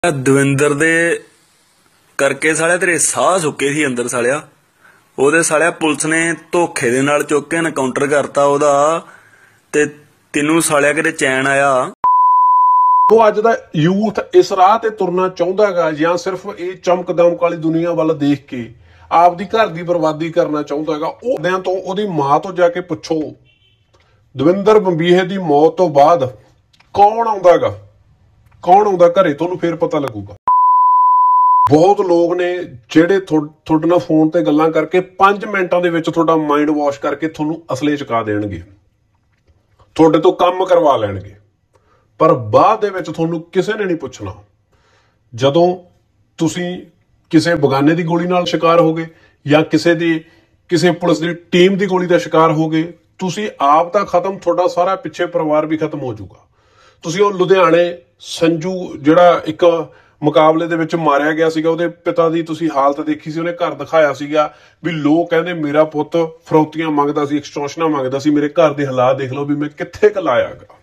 ਦਵਿੰਦਰ ਦੇ ਕਰਕੇ ਸਾਲਿਆ ਤੇਰੇ ਸਾਹ ਸੁੱਕੇ ਸੀ ਅੰਦਰ ਸਾਲਿਆ। ਉਹਦੇ ਸਾਲਿਆ ਪੁਲਿਸ ਨੇ ਧੋਖੇ ਦੇ ਨਾਲ ਚੁੱਕ ਕੇ ਐਨਕਾਊਂਟਰ ਕਰਤਾ ਉਹਦਾ, ਤੇ ਤੈਨੂੰ ਸਾਲਿਆ ਕਿਤੇ ਚੈਨ ਆਇਆ। ਉਹ ਅੱਜ ਦਾ ਯੂਥ ਇਸ ਰਾਹ ਤੇ ਤੁਰਨਾ ਚਾਹੁੰਦਾ ਹੈਗਾ ਜਾਂ ਸਿਰਫ ਇਹ ਚਮਕ ਦਮਕ ਵਾਲੀ ਦੁਨੀਆ ਵੱਲ ਦੇਖ ਕੇ ਆਪਦੀ ਘਰ ਦੀ ਬਰਬਾਦੀ ਕਰਨਾ ਚਾਹੁੰਦਾ ਹੈਗਾ। ਉਹਦਿਆਂ ਤੋਂ ਉਹਦੀ ਮਾਂ ਤੋਂ ਜਾ ਕੇ ਪੁੱਛੋ, ਦਵਿੰਦਰ ਬੰਬੀਹੇ ਦੀ ਮੌਤ ਤੋਂ ਬਾਅਦ ਕੌਣ ਆਉਂਦਾ ਹੈਗਾ, ਕੌਣ ਆਉਂਦਾ ਘਰੇ, ਤੁਹਾਨੂੰ ਫੇਰ ਪਤਾ ਲੱਗੂਗਾ। ਬਹੁਤ ਲੋਕ ਨੇ ਜਿਹੜੇ ਤੁਹਾਡੇ ਨਾਲ ਫੋਨ ਤੇ ਗੱਲਾਂ ਕਰਕੇ 5 ਮਿੰਟਾਂ ਦੇ ਵਿੱਚ ਤੁਹਾਡਾ ਮਾਈਂਡ ਵਾਸ਼ ਕਰਕੇ ਤੁਹਾਨੂੰ ਅਸਲੇ ਚੁਕਾ ਦੇਣਗੇ, ਤੁਹਾਡੇ ਤੋਂ ਕੰਮ ਕਰਵਾ ਲੈਣਗੇ, ਪਰ ਬਾਅਦ ਦੇ ਵਿੱਚ ਤੁਹਾਨੂੰ ਕਿਸੇ ਨੇ ਨਹੀਂ ਪੁੱਛਣਾ। ਜਦੋਂ ਤੁਸੀਂ ਕਿਸੇ ਬਗਾਨੇ ਦੀ ਗੋਲੀ ਨਾਲ ਸ਼ਿਕਾਰ ਹੋ ਗਏ ਜਾਂ ਕਿਸੇ ਪੁਲਿਸ ਦੀ ਟੀਮ ਦੀ ਗੋਲੀ ਦਾ ਸ਼ਿਕਾਰ ਹੋ ਗਏ, ਤੁਸੀਂ ਆਪ ਤਾਂ ਖਤਮ, ਤੁਹਾਡਾ ਸਾਰਾ ਪਿੱਛੇ ਪਰਿਵਾਰ ਵੀ ਖਤਮ ਹੋ ਜਾਊਗਾ। ਤੁਸੀਂ ਉਹ ਲੁਧਿਆਣੇ ਸੰਜੂ ਜਿਹੜਾ ਇੱਕ ਮੁਕਾਬਲੇ ਦੇ ਵਿੱਚ ਮਾਰਿਆ ਗਿਆ ਸੀਗਾ, ਉਹਦੇ ਪਿਤਾ ਦੀ ਤੁਸੀਂ ਹਾਲਤ ਦੇਖੀ ਸੀ, ਉਹਨੇ ਘਰ ਦਿਖਾਇਆ ਸੀਗਾ ਵੀ ਲੋਕ ਕਹਿੰਦੇ ਮੇਰਾ ਪੁੱਤ ਫਰੌਤੀਆਂ ਮੰਗਦਾ ਸੀ, ਐਕਸਟੋਰਸ਼ਨਾਂ ਮੰਗਦਾ ਸੀ, ਮੇਰੇ ਘਰ ਦੇ ਹਾਲਾਤ ਦੇਖ ਲਓ ਵੀ ਮੈਂ ਕਿੱਥੇ ਕਲਾਇਆਗਾ।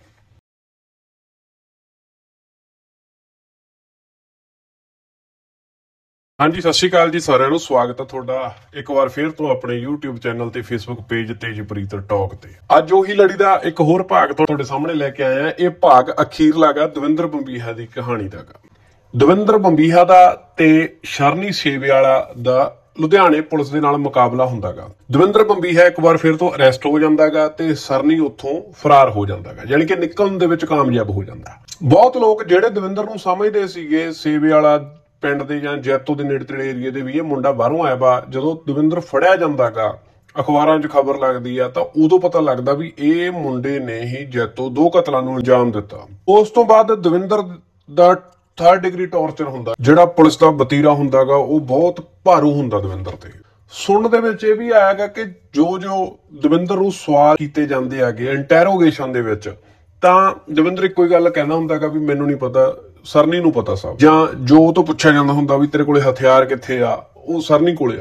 ਹਾਂਜੀ, ਸਤਿ ਸ਼੍ਰੀ ਅਕਾਲ ਜੀ ਸਾਰਿਆਂ ਨੂੰ, ਸਵਾਗਤ ਹੈ ਤੁਹਾਡਾ ਇੱਕ ਵਾਰ ਫੇਰ ਤੋਂ ਆਪਣੇ YouTube ਚੈਨਲ ਤੇ Facebook ਪੇਜ ਤੇਜਪ੍ਰੀਤ ਟਾਕ ਤੇ। ਅੱਜ ਉਹੀ ਲੜੀ ਦਾ ਇੱਕ ਹੋਰ ਭਾਗ ਤੁਹਾਡੇ ਸਾਹਮਣੇ ਲੈ ਕੇ ਆਇਆ। ਇਹ ਭਾਗ ਅਖੀਰਲਾ ਗਾ ਦਵਿੰਦਰ ਬੰਬੀਹਾ ਦੀ ਕਹਾਣੀ ਦਾ ਗਾ। ਦਵਿੰਦਰ ਬੰਬੀਹਾ ਦਾ ਤੇ ਸ਼ਰਨੀ ਸੇਵੇਵਾਲਾ ਦਾ ਲੁਧਿਆਣੇ ਪੁਲਿਸ ਦੇ ਨਾਲ ਮੁਕਾਬਲਾ ਹੁੰਦਾ ਗਾ। ਦਵਿੰਦਰ ਬੰਬੀਹਾ ਇੱਕ ਵਾਰ ਫਿਰ ਤੋਂ ਅਰੈਸਟ ਹੋ ਜਾਂਦਾ ਗਾ ਤੇ ਸਰਨੀ ਉੱਥੋਂ ਫਰਾਰ ਹੋ ਜਾਂਦਾ ਗਾ, ਯਾਨੀ ਕਿ ਨਿਕਲਣ ਦੇ ਵਿੱਚ ਕਾਮਯਾਬ ਹੋ ਜਾਂਦਾ। ਬਹੁਤ ਲੋਕ ਜਿਹੜੇ ਦਵਿੰਦਰ ਨੂੰ ਸਮਝਦੇ ਸੀਗੇ ਸੇਵੇਵਾਲਾ ਪਿੰਡ ਦੇ ਜਾਂ ਜੈਤੋ ਦੇ ਨੇੜੇ ਤੇੜੇ ਏਰੀਏ ਦੇ ਵੀ ਇਹ ਮੁੰਡਾ ਬਾਹਰੋਂ ਆਇਆ ਵਾ, ਜਦੋਂ ਦਵਿੰਦਰ ਫੜਿਆ ਜਾਂਦਾ ਗਾ, ਅਖਬਾਰਾਂ 'ਚ ਖਬਰ ਲੱਗਦੀ ਆ ਤਾਂ ਉਦੋਂ ਪਤਾ ਲੱਗਦਾ ਵੀ ਇਹ ਮੁੰਡੇ ਨੇ ਹੀ ਜੈਤੋ 2 ਕਤਲਾਂ ਨੂੰ ਅੰਜਾਮ ਦਿੱਤਾ। ਉਸ ਤੋਂ ਬਾਅਦ ਦਵਿੰਦਰ ਦਾ 3rd ਡਿਗਰੀ ਟਾਰਚਰ ਹੁੰਦਾ, ਜਿਹੜਾ ਪੁਲਿਸ ਦਾ ਵਤੀਰਾ ਹੁੰਦਾ ਗਾ, ਉਹ ਬਹੁਤ ਭਾਰੂ ਹੁੰਦਾ ਦਵਿੰਦਰ ਤੇ। ਸੁਣਨ ਦੇ ਵਿੱਚ ਇਹ ਵੀ ਆਇਆਗਾ ਕਿ ਜੋ ਦਵਿੰਦਰ ਨੂੰ ਸਵਾਲ ਕੀਤੇ ਜਾਂਦੇ ਹੈਗੇ ਇੰਟੈਰੋਗੇਸ਼ਨ ਦੇ ਵਿੱਚ, ਤਾਂ ਦਵਿੰਦਰ ਇੱਕੋ ਹੀ ਗੱਲ ਕਹਿੰਦਾ ਹੁੰਦਾ ਗਾ ਵੀ ਮੈਨੂੰ ਨਹੀਂ ਪਤਾ, ਸਰਨੀ ਨੂੰ ਪਤਾ ਸਭ। ਜਾਂ ਜੋ ਤੋਂ ਪੁੱਛਿਆ ਜਾਂਦਾ ਹੁੰਦਾ ਵੀ ਤੇਰੇ ਕੋਲੇ ਹਥਿਆਰ ਕਿੱਥੇ ਆ, ਉਹ ਸਰਨੀ ਕੋਲੇ ਆ।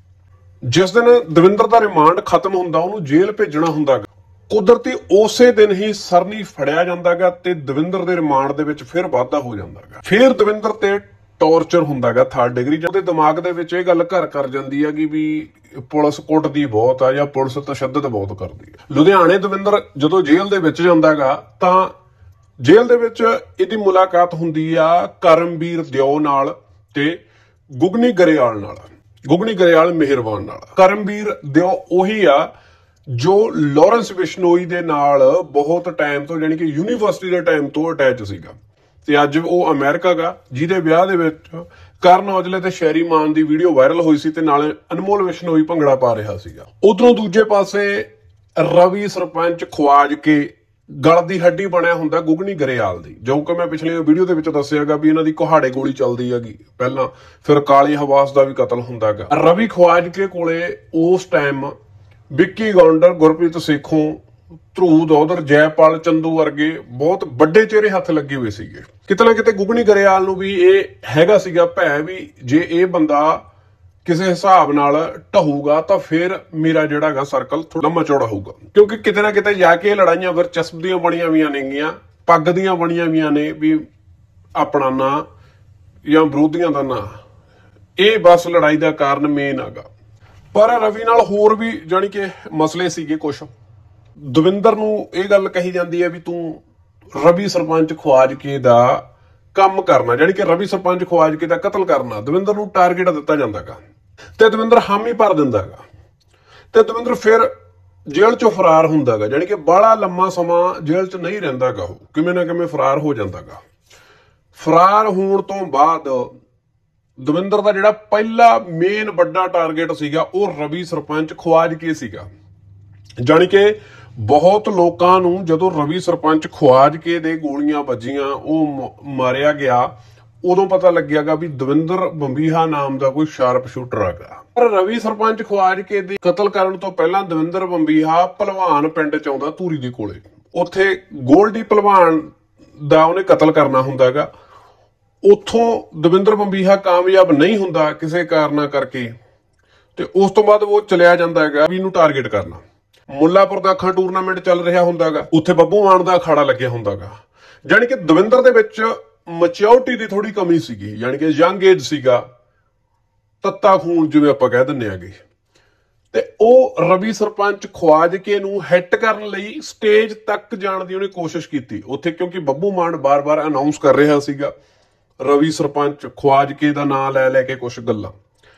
ਜਿਸ ਦਿਨ ਦਵਿੰਦਰ ਦਾ ਰਿਮਾਂਡ ਖਤਮ ਹੁੰਦਾ, ਉਹਨੂੰ ਜੇਲ੍ਹ ਭੇਜਣਾ ਹੁੰਦਾ, ਕੁਦਰਤੀ ਉਸੇ ਦਿਨ ਹੀ ਸਰਨੀ ਫੜਿਆ ਜਾਂਦਾਗਾ ਤੇ ਦਵਿੰਦਰ ਦੇ ਰਿਮਾਂਡ ਦੇ ਵਿੱਚ ਫਿਰ ਵਾਧਾ ਹੋ ਜਾਂਦਾਗਾ। ਫਿਰ ਦਵਿੰਦਰ ਤੇ ਟੌਰਚਰ ਹੁੰਦਾਗਾ 3rd ਡਿਗਰੀ। ਉਹਦੇ ਦਿਮਾਗ ਦੇ ਵਿੱਚ ਇਹ ਗੱਲ ਘਰ ਕਰ ਜਾਂਦੀ ਹੈ ਕਿ ਵੀ ਪੁਲਿਸ ਕੁੱਟਦੀ ਬਹੁਤ ਆ ਜਾਂ ਪੁਲਿਸ ਤਸ਼ੱਦਦ ਬਹੁਤ ਕਰਦੀ ਹੈ। ਲੁਧਿਆਣੇ ਦਵਿੰਦਰ ਜਦੋਂ ਜੇਲ੍ਹ ਦੇ ਵਿੱਚ ਜਾਂਦਾਗਾ ਤਾਂ ਜੇਲ੍ਹ ਦੇ ਵਿੱਚ ਇਹਦੀ ਮੁਲਾਕਾਤ ਹੁੰਦੀ ਆ ਕਰਮਵੀਰ ਦਿਓ ਨਾਲ ਤੇ ਗੁਗਨੀ ਗਰੇਵਾਲ ਨਾਲ, ਗੁਗਨੀ ਗਰੇਵਾਲ ਮਿਹਰਬਾਨ ਨਾਲ। ਕਰਮਵੀਰ ਦਿਓ ਉਹੀ ਆ ਜੋ ਲਾਰੈਂਸ ਬਿਸ਼ਨੋਈ ਦੇ ਨਾਲ ਬਹੁਤ ਟਾਈਮ ਤੋਂ, ਯਾਨੀ ਕਿ ਯੂਨੀਵਰਸਿਟੀ ਦੇ ਟਾਈਮ ਤੋਂ ਅਟੈਚ ਸੀਗਾ, ਤੇ ਅੱਜ ਉਹ ਅਮਰੀਕਾ ਗਾ, ਜਿਹਦੇ ਵਿਆਹ ਦੇ ਵਿੱਚ ਕਰਨ ਔਜਲੇ ਤੇ ਸ਼ੈਰੀ ਮਾਨ ਦੀ ਵੀਡੀਓ ਵਾਇਰਲ ਹੋਈ ਸੀ ਤੇ ਨਾਲੇ ਅਨਮੋਲ ਬਿਸ਼ਨੋਈ ਭੰਗੜਾ ਪਾ ਰਿਹਾ ਸੀਗਾ। ਉਧਰੋਂ ਦੂਜੇ ਪਾਸੇ ਰਵੀ ਸਰਪੰਚ ਖਵਾਜ ਕੇ ਗਲ ਦੀ ਹੱਡੀ ਬਣਿਆ ਹੁੰਦਾ ਗੁਗਨੀ ਗਰੇਵਾਲ ਦੀ, ਜੋ ਕਿ ਮੈਂ ਪਿਛਲੇ ਵੀਡੀਓ ਦੇ ਵਿੱਚ ਦੱਸਿਆਗਾ ਵੀ ਇਹਨਾਂ ਦੀ ਕੁਹਾੜੇ ਗੋਲੀ ਚੱਲਦੀ ਹੈਗੀ ਪਹਿਲਾਂ, ਫਿਰ ਕਾਲੀ ਹਵਾਸ ਦਾ ਵੀ ਕਤਲ ਹੁੰਦਾ ਹੈਗਾ। ਰਵੀ ਖਵਾਜ ਕੇ ਕੋਲੇ ਉਸ ਟਾਈਮ ਵਿੱਕੀ ਗੌਂਡਰ, ਗੁਰਪ੍ਰੀਤ ਸੇਖੋਂ, ਧਰੂ ਦੌਧਰ, ਜੈਪਾਲ ਚੰਦੂ ਵਰਗੇ ਬਹੁਤ ਵੱਡੇ ਚਿਹਰੇ ਹੱਥ ਲੱਗੇ ਹੋਏ ਸੀਗੇ। ਕਿਤੇ ਨਾ ਕਿਤੇ ਗੁਗਨੀ ਗਰੇਵਾਲ ਨੂੰ ਵੀ ਇਹ ਹੈਗਾ ਸੀਗਾ ਭੈ ਵੀ ਜੇ ਇਹ ਬੰਦਾ ਕਿਸੇ ਹਿਸਾਬ ਨਾਲ ਢਹੂਗਾ ਤਾਂ ਫਿਰ ਮੇਰਾ ਜਿਹੜਾ ਹੈਗਾ ਸਰਕਲ ਥੋੜਾ ਲੰਮਾ ਚੌੜਾ ਹੋਊਗਾ, ਕਿਉਂਕਿ ਕਿਤੇ ਨਾ ਕਿਤੇ ਜਾ ਕੇ ਲੜਾਈਆਂ ਵਰਚਸਪ ਦੀਆਂ ਬਣੀਆਂ ਵੀਆਂ ਨੇਗੀਆਂ, ਪੱਗ ਦੀਆਂ ਬਣੀਆਂ ਵੀਆਂ ਨੇ ਵੀ ਆਪਣਾ ਨਾਂ ਜਾਂ ਵਿਰੋਧੀਆਂ ਦਾ ਨਾਂ, ਇਹ ਬਸ ਲੜਾਈ ਦਾ ਕਾਰਨ ਮੇਨ ਹੈਗਾ। ਪਰ ਰਵੀ ਨਾਲ ਹੋਰ ਵੀ ਜਾਣੀ ਕਿ ਮਸਲੇ ਸੀਗੇ ਕੁਛ। ਦਵਿੰਦਰ ਨੂੰ ਇਹ ਗੱਲ ਕਹੀ ਜਾਂਦੀ ਹੈ ਵੀ ਤੂੰ ਰਵੀ ਸਰਪੰਚ ਖਵਾਜ ਕੇ ਦਾ ਕੰਮ ਕਰਨਾ, ਜਾਣੀ ਕਿ ਰਵੀ ਸਰਪੰਚ ਖਵਾਜ ਕੇ ਦਾ ਕਤਲ ਕਰਨਾ, ਦਵਿੰਦਰ ਨੂੰ ਟਾਰਗੇਟ ਦਿੱਤਾ ਜਾਂਦਾਗਾ ਤੇ ਦਵਿੰਦਰ ਹਾਮੀ ਭਰ ਦਿੰਦਾਗਾ ਤੇ ਦਵਿੰਦਰ ਫਿਰ ਜੇਲ੍ਹ ਚੋਂ ਫਰਾਰ ਹੁੰਦਾਗਾ, ਜਾਣੀ ਕਿ ਬੜਾ ਲੰਮਾ ਸਮਾਂ ਜੇਲ੍ਹ 'ਚ ਨਹੀਂ ਰਹਿੰਦਾਗਾ, ਉਹ ਕਿਵੇਂ ਨਾ ਕਿਵੇਂ ਫਰਾਰ ਹੋ ਜਾਂਦਾਗਾ। ਫਰਾਰ ਹੋਣ ਤੋਂ ਬਾਅਦ ਦਵਿੰਦਰ ਦਾ ਜਿਹੜਾ ਪਹਿਲਾ ਮੇਨ ਵੱਡਾ ਟਾਰਗੇਟ ਸੀਗਾ ਉਹ ਰਵੀ ਸਰਪੰਚ ਖਵਾਜ ਕੇ ਸੀਗਾ। ਜਾਣੀ ਕਿ ਬਹੁਤ ਲੋਕਾਂ ਨੂੰ ਜਦੋਂ ਰਵੀ ਸਰਪੰਚ ਖਵਾਜ ਕੇ ਦੇ ਗੋਲੀਆਂ ਵੱਜੀਆਂ, ਉਹ ਮਾਰਿਆ ਗਿਆ, ਉਦੋਂ ਪਤਾ ਲੱਗਿਆਗਾ ਵੀ ਦਵਿੰਦਰ ਬੰਬੀਹਾ ਨਾਮ ਦਾ ਕੋਈ ਸ਼ਾਰਪ ਸ਼ੂਟਰ ਹੈਗਾ। ਪਰ ਰਵੀ ਸਰਪੰਚ ਖਵਾਜ ਕੇ ਦੇ ਕਤਲ ਕਰਨ ਤੋਂ ਪਹਿਲਾਂ ਦਵਿੰਦਰ ਬੰਬੀਹਾ ਭਲਵਾਨ ਪਿੰਡ 'ਚ ਆਉਂਦਾ ਧੂਰੀ ਦੇ ਕੋਲੇ, ਉੱਥੇ ਗੋਲਡੀ ਭਲਵਾਨ ਦਾ ਉਹਨੇ ਕਤਲ ਕਰਨਾ ਹੁੰਦਾ ਹੈਗਾ। ਉੱਥੋਂ ਦਵਿੰਦਰ ਬੰਬੀਹਾ ਕਾਮਯਾਬ ਨਹੀਂ ਹੁੰਦਾ ਕਿਸੇ ਕਾਰਨਾਂ ਕਰਕੇ, ਤੇ ਉਸ ਤੋਂ ਬਾਅਦ ਉਹ ਚਲਿਆ ਜਾਂਦਾ ਹੈਗਾ ਵੀ ਇਹਨੂੰ ਟਾਰਗੇਟ ਕਰਨਾ। ਮੁੱਲਾਪੁਰ ਦਾ ਅੱਖਾਂ ਟੂਰਨਾਮੈਂਟ ਚੱਲ ਰਿਹਾ ਹੁੰਦਾਗਾ, ਉੱਥੇ ਬੱਬੂ ਮਾਨ ਦਾ ਅਖਾੜਾ ਲੱਗਿਆ ਹੁੰਦਾਗਾ, ਜਾਣੀ ਕਿ ਦਵਿੰਦਰ ਦੇ ਵਿੱਚ ਮੈਚਿਓਰਿਟੀ ਦੀ ਥੋੜੀ ਕਮੀ ਸੀਗੀ, ਯਾਨੀ ਕਿ ਯੰਗ ਏਜ ਸੀਗਾ, ਤੱਤਾ ਖੂਨ ਜਿਵੇਂ ਆਪਾਂ ਕਹਿ ਦਿੰਦੇ ਆਗੇ। ਤੇ ਉਹ ਰਵੀ ਸਰਪੰਚ ਖਵਾਜਕੇ ਨੂੰ ਹਿੱਟ ਕਰਨ ਲਈ ਸਟੇਜ ਤੱਕ ਜਾਣ ਦੀ ਉਹਨੇ ਕੋਸ਼ਿਸ਼ ਕੀਤੀ ਉੱਥੇ, ਕਿਉਂਕਿ ਬੱਬੂ ਮਾਨ ਬਾਰ-ਬਾਰ ਅਨਾਉਂਸ ਕਰ ਰਿਹਾ ਸੀਗਾ ਰਵੀ ਸਰਪੰਚ ਖਵਾਜਕੇ ਦਾ ਨਾਂ ਲੈ ਕੇ ਕੁਝ ਗੱਲਾਂ।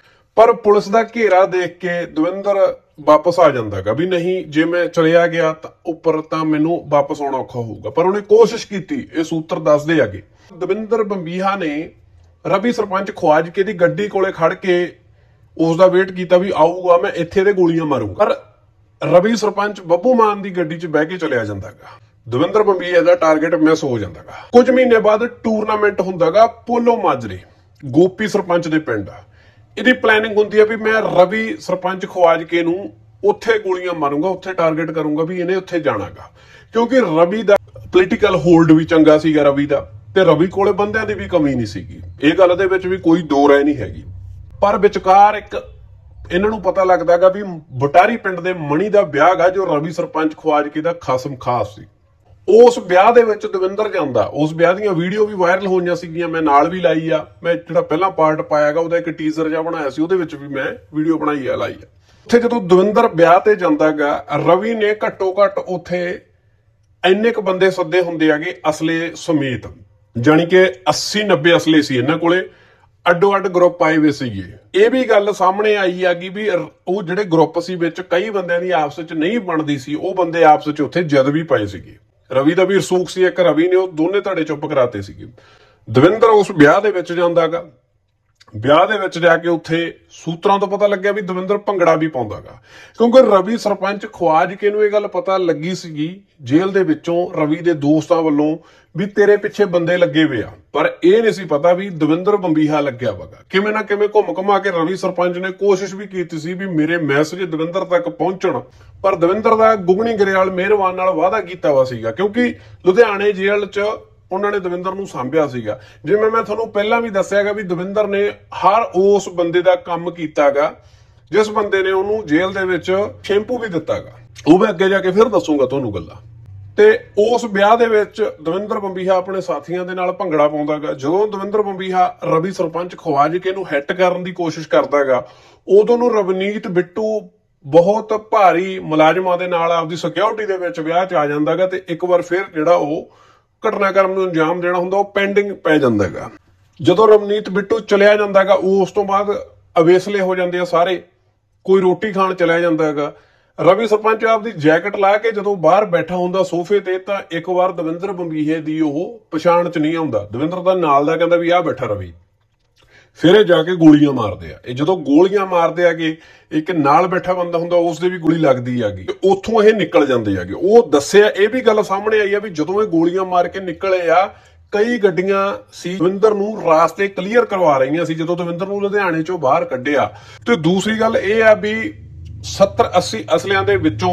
ਪਰ ਪੁਲਿਸ ਦਾ ਘੇਰਾ ਦੇਖ ਕੇ ਦਵਿੰਦਰ ਵਾਪਸ ਆ ਜਾਂਦਾਗਾ ਵੀ ਨਹੀਂ, ਜੇ ਮੈਂ ਚਲਿਆ ਗਿਆ ਤਾਂ ਉੱਪਰ ਤਾਂ ਮੈਨੂੰ ਵਾਪਸ ਆਉਣਾ ਔਖਾ ਹੋਊਗਾ। ਪਰ ਉਹਨੇ ਕੋਸ਼ਿਸ਼ ਕੀਤੀ, ਇਹ ਸੂਤਰ ਦੱਸਦੇ ਆਗੇ। ਦਵਿੰਦਰ ਬੰਬੀਹਾ ਨੇ ਰਵੀ ਸਰਪੰਚ ਖਵਾਜਕੇ ਦੀ ਗੱਡੀ ਕੋਲੇ ਖੜ ਕੇ ਉਸ ਦਾ ਵੇਟ ਕੀਤਾ ਵੀ ਆਊਗਾ, ਮੈਂ ਇੱਥੇ ਦੇ ਗੋਲੀਆਂ ਮਾਰੂੰਗਾ। ਪਰ ਰਵੀ ਸਰਪੰਚ ਬੱਬੂ ਮਾਨ ਦੀ ਗੱਡੀ 'ਚ ਬਹਿ ਕੇ ਚਲਿਆ ਜਾਂਦਾਗਾ। ਦਵਿੰਦਰ ਬੰਬੀਹਾ ਦਾ ਟਾਰਗੇਟ ਮਿਸ ਹੋ ਜਾਂਦਾਗਾ। ਕੁਝ ਮਹੀਨੇ ਬਾਅਦ ਟੂਰਨਾਮੈਂਟ ਹੁੰਦਾਗਾ ਪੋਲੋ ਮਾਜਰੇ, ਗੋਪੀ ਸਰਪੰਚ ਦੇ ਪਿੰਡ। ਇਹਦੀ ਪਲੈਨਿੰਗ ਹੁੰਦੀ ਹੈ ਵੀ ਮੈਂ ਰਵੀ ਸਰਪੰਚ ਖਵਾਜਕੇ ਨੂੰ ਉੱਥੇ ਗੋਲੀਆਂ ਮਾਰੂੰਗਾ, ਉੱਥੇ ਟਾਰਗੇਟ ਕਰੂੰਗਾ ਵੀ ਇਹਨੇ ਉੱਥੇ ਜਾਣਾਗਾ, ਕਿਉਂਕਿ ਰਵੀ ਦਾ ਪੋਲੀਟੀਕਲ ਹੋਲਡ ਵੀ ਚੰਗਾ ਸੀਗਾ ਰਵੀ ਦਾ, ਤੇ ਰਵੀ ਕੋਲੇ ਬੰਦਿਆਂ ਦੀ ਵੀ ਕਮੀ ਨਹੀਂ ਸੀਗੀ। ਇਹ ਗੱਲ ਦੇ ਵਿੱਚ ਵੀ ਕੋਈ ਦੋ ਰਾਏ ਨਹੀਂ ਹੈਗੀ। ਪਰ ਵਿਚਕਾਰ ਇੱਕ ਇਹਨਾਂ ਨੂੰ ਪਤਾ ਲੱਗਦਾਗਾ ਵੀ ਬਟਾਰੀ ਪਿੰਡ ਦੇ ਮਣੀ ਦਾ ਵਿਆਹ ਗਾ, ਜੋ ਰਵੀ ਸਰਪੰਚ ਖਵਾਜਕੇ ਦਾ ਖਾਸਮ ਖਾਸ ਸੀ। ਉਸ ਵਿਆਹ ਦੇ ਵਿੱਚ ਦਵਿੰਦਰ ਜਾਂਦਾ। ਉਸ ਵਿਆਹ ਦੀਆਂ ਵੀਡੀਓ ਵੀ ਵਾਇਰਲ ਹੋਈਆਂ ਸੀਗੀਆਂ, ਮੈਂ ਨਾਲ ਵੀ ਲਾਈ ਆ। ਮੈਂ ਜਿਹੜਾ ਪਹਿਲਾਂ ਪਾਰਟ ਪਾਇਆਗਾ ਉਹਦਾ ਇੱਕ ਟੀਜ਼ਰ ਜਿਹਾ ਬਣਾਇਆ ਸੀ, ਉਹਦੇ ਵਿੱਚ ਵੀ ਮੈਂ ਵੀਡੀਓ ਬਣਾਈ ਆ, ਲਾਈ ਆ। ਉੱਥੇ ਜਦੋਂ ਦਵਿੰਦਰ ਵਿਆਹ ਤੇ ਜਾਂਦਾਗਾ, ਰਵੀ ਨੇ ਘੱਟੋ ਘੱਟ ਉੱਥੇ ਇੰਨੇ ਕੁ ਬੰਦੇ ਸੱਦੇ ਹੁੰਦੇ ਆਗੇ ਅਸਲੇ ਸਮੇਤ, ਜਾਣੀ ਕਿ 80-90 ਅਸਲੇ ਸੀ ਇਹਨਾਂ ਕੋਲੇ। ਅੱਡੋ ਅੱਡ ਗਰੁੱਪ ਆਏ ਹੋਏ ਸੀਗੇ। ਇਹ ਵੀ ਗੱਲ ਸਾਹਮਣੇ ਆਈ ਆਗੀ ਵੀ ਉਹ ਜਿਹੜੇ ਗਰੁੱਪ ਸੀ ਵਿੱਚ ਕਈ ਬੰਦਿਆਂ ਦੀ ਆਪਸ ਵਿੱਚ ਨਹੀਂ ਬਣਦੀ ਸੀ, ਉਹ ਬੰਦੇ ਆਪਸ ਵਿੱਚ ਉੱਥੇ ਜਦ ਵੀ ਪਏ ਸੀਗੇ। ਰਵੀ ਦਾ ਵੀ ਰਸੂਖ ਸੀ ਇੱਕ, ਰਵੀ ਨੇ ਉਹ ਦੋਨੇ ਧੜੇ ਚੁੱਪ ਕਰਾਤੇ ਸੀਗੇ। ਦਵਿੰਦਰ ਉਸ ਵਿਆਹ ਦੇ ਵਿੱਚ ਜਾਂਦਾਗਾ। ਵਿਆਹ ਦੇ ਵਿੱਚ ਜਾ ਕੇ ਉੱਥੇ ਸੂਤਰਾਂ ਤੋਂ ਪਤਾ ਲੱਗਿਆ ਵੀ ਦਵਿੰਦਰ ਭੰਗੜਾ ਵੀ ਪਾਉਂਦਾਗਾ, ਕਿਉਂਕਿ ਰਵੀ ਸਰਪੰਚ ਖਵਾਜਕੇ ਨੂੰ ਇਹ ਗੱਲ ਪਤਾ ਲੱਗੀ ਸੀਗੀ ਜੇਲ੍ਹ ਦੇ ਵਿੱਚੋਂ ਰਵੀ ਦੇ ਦੋਸਤਾਂ ਵੱਲੋਂ ਵੀ ਤੇਰੇ ਪਿੱਛੇ ਬੰਦੇ ਲੱਗੇ ਹੋਏ ਆ। ਪਰ ਇਹ ਨਹੀਂ ਸੀ ਪਤਾ ਵੀ ਦਵਿੰਦਰ ਬੰਬੀਹਾ ਲੱਗਿਆ ਵਗਾ। ਕਿਵੇਂ ਨਾ ਕਿਵੇਂ ਘੁੰਮ ਘੁਮਾ ਕੇ ਰਵੀ ਸਰਪੰਚ ਨੇ ਕੋਸ਼ਿਸ਼ ਵੀ ਕੀਤੀ ਸੀ ਵੀ ਮੇਰੇ ਮੈਸੇਜ ਦਵਿੰਦਰ ਤੱਕ ਪਹੁੰਚਣ, ਪਰ ਦਵਿੰਦਰ ਦਾ ਗੁਗਣੀ ਗਰੇਵਾਲ ਮਿਹਰਬਾਨ ਨਾਲ ਵਾਅਦਾ ਕੀਤਾ ਵਾ ਸੀਗਾ, ਕਿਉਂਕਿ ਲੁਧਿਆਣੇ ਜੇਲ੍ਹ 'ਚ ਉਹਨਾਂ ਨੇ ਦਵਿੰਦਰ ਨੂੰ ਸਾਂਭਿਆ ਸੀਗਾ। ਜਿਵੇਂ ਮੈਂ ਤੁਹਾਨੂੰ ਪਹਿਲਾਂ ਵੀ ਦੱਸਿਆਗਾ ਵੀ ਦਵਿੰਦਰ ਨੇ ਹਰ ਉਸ ਬੰਦੇ ਦਾ ਕੰਮ ਕੀਤਾਗਾ ਜਿਸ ਬੰਦੇ ਨੇ ਉਹਨੂੰ ਜੇਲ੍ਹ ਦੇ ਵਿੱਚ ਸ਼ੈਂਪੂ ਵੀ ਦਿੱਤਾਗਾ। ਉਹ ਮੈਂ ਅੱਗੇ ਜਾ ਕੇ ਫਿਰ ਦੱਸੂਗਾ ਤੁਹਾਨੂੰ ਗੱਲਾਂ। ਤੇ ਉਸ ਵਿਆਹ ਦੇ ਵਿੱਚ ਦਵਿੰਦਰ ਬੰਬੀਹਾ ਆਪਣੇ ਸਾਥੀਆਂ ਦੇ ਨਾਲ ਭੰਗੜਾ ਪਾਉਂਦਾਗਾ। ਜਦੋਂ ਦਵਿੰਦਰ ਬੰਬੀਹਾ ਰਵੀ ਸਰਪੰਚ ਖਵਾਜਕੇ ਨੂੰ ਹਿੱਟ ਕਰਨ ਦੀ ਕੋਸ਼ਿਸ਼ ਕਰਦਾਗਾ, ਉਦੋਂ ਨੂੰ ਰਵਨੀਤ ਬਿੱਟੂ ਬਹੁਤ ਭਾਰੀ ਮੁਲਾਜ਼ਮਾਂ ਦੇ ਨਾਲ ਆਪਦੀ ਸਿਕਿਉਰਿਟੀ ਦੇ ਵਿੱਚ ਵਿਆਹ 'ਚ ਆ ਜਾਂਦਾਗਾ, ਤੇ ਇੱਕ ਵਾਰ ਫਿਰ ਜਿਹੜਾ ਉਹ ਘਟਨਾਕ੍ਰਮ ਨੂੰ ਅੰਜਾਮ ਦੇਣਾ ਹੁੰਦਾ ਉਹ ਪੈਂਡਿੰਗ ਪੈ ਜਾਂਦਾਗਾ। ਜਦੋਂ ਰਵਨੀਤ ਬਿੱਟੂ ਚਲਿਆ ਜਾਂਦਾਗਾ, ਉਸ ਤੋਂ ਬਾਅਦ ਅਵੇਸਲੇ ਹੋ ਜਾਂਦੇ ਆ ਸਾਰੇ, ਕੋਈ ਰੋਟੀ ਖਾਣ ਚਲਿਆ ਜਾਂਦਾਗਾ। ਰਵੀ ਸਰਪੰਚ ਆਪਦੀ ਜੈਕਟ ਲਾ ਕੇ ਜਦੋਂ ਬਾਹਰ ਬੈਠਾ ਹੁੰਦਾ ਸੋਫੇ ਤੇ, ਤਾਂ ਇੱਕ ਵਾਰ ਦਵਿੰਦਰ ਬੰਬੀਹੇ ਦੀ ਉਹ ਪਛਾਣ 'ਚ ਨਹੀਂ ਆਉਂਦਾ। ਦਵਿੰਦਰ ਦਾ ਨਾਲ ਦਾ ਕਹਿੰਦਾ ਵੀ ਆਹ ਬੈਠਾ ਰਵੀ। ਫਿਰ ਇਹ ਜਾ ਕੇ ਗੋਲੀਆਂ ਮਾਰਦੇ ਆ। ਇਹ ਜਦੋਂ ਗੋਲੀਆਂ ਮਾਰਦੇ ਆਗੇ, ਇੱਕ ਨਾਲ ਬੈਠਾ ਬੰਦਾ ਹੁੰਦਾ ਉਸ ਦੇ ਵੀ ਗੋਲੀ ਲੱਗਦੀ ਆਗੀ, ਉੱਥੋਂ ਇਹ ਨਿਕਲ ਜਾਂਦੇ ਆਗੇ। ਉਹ ਦੱਸਿਆ, ਇਹ ਵੀ ਗੱਲ ਸਾਹਮਣੇ ਆਈ ਆ ਵੀ ਜਦੋਂ ਇਹ ਗੋਲੀਆਂ ਮਾਰ ਕੇ ਨਿਕਲੇ ਆ, ਕਈ ਗੱਡੀਆਂ ਸੀ ਦਵਿੰਦਰ ਨੂੰ ਰਾਸਤੇ ਕਲੀਅਰ ਕਰਵਾ ਰਹੀਆਂ ਸੀ ਜਦੋਂ ਦਵਿੰਦਰ ਨੂੰ ਲੁਧਿਆਣੇ 'ਚੋਂ ਬਾਹਰ ਕੱਢਿਆ। ਤੇ ਦੂਸਰੀ ਗੱਲ ਇਹ ਆ ਵੀ 70-80 ਅਸਲਿਆਂ ਦੇ ਵਿੱਚੋਂ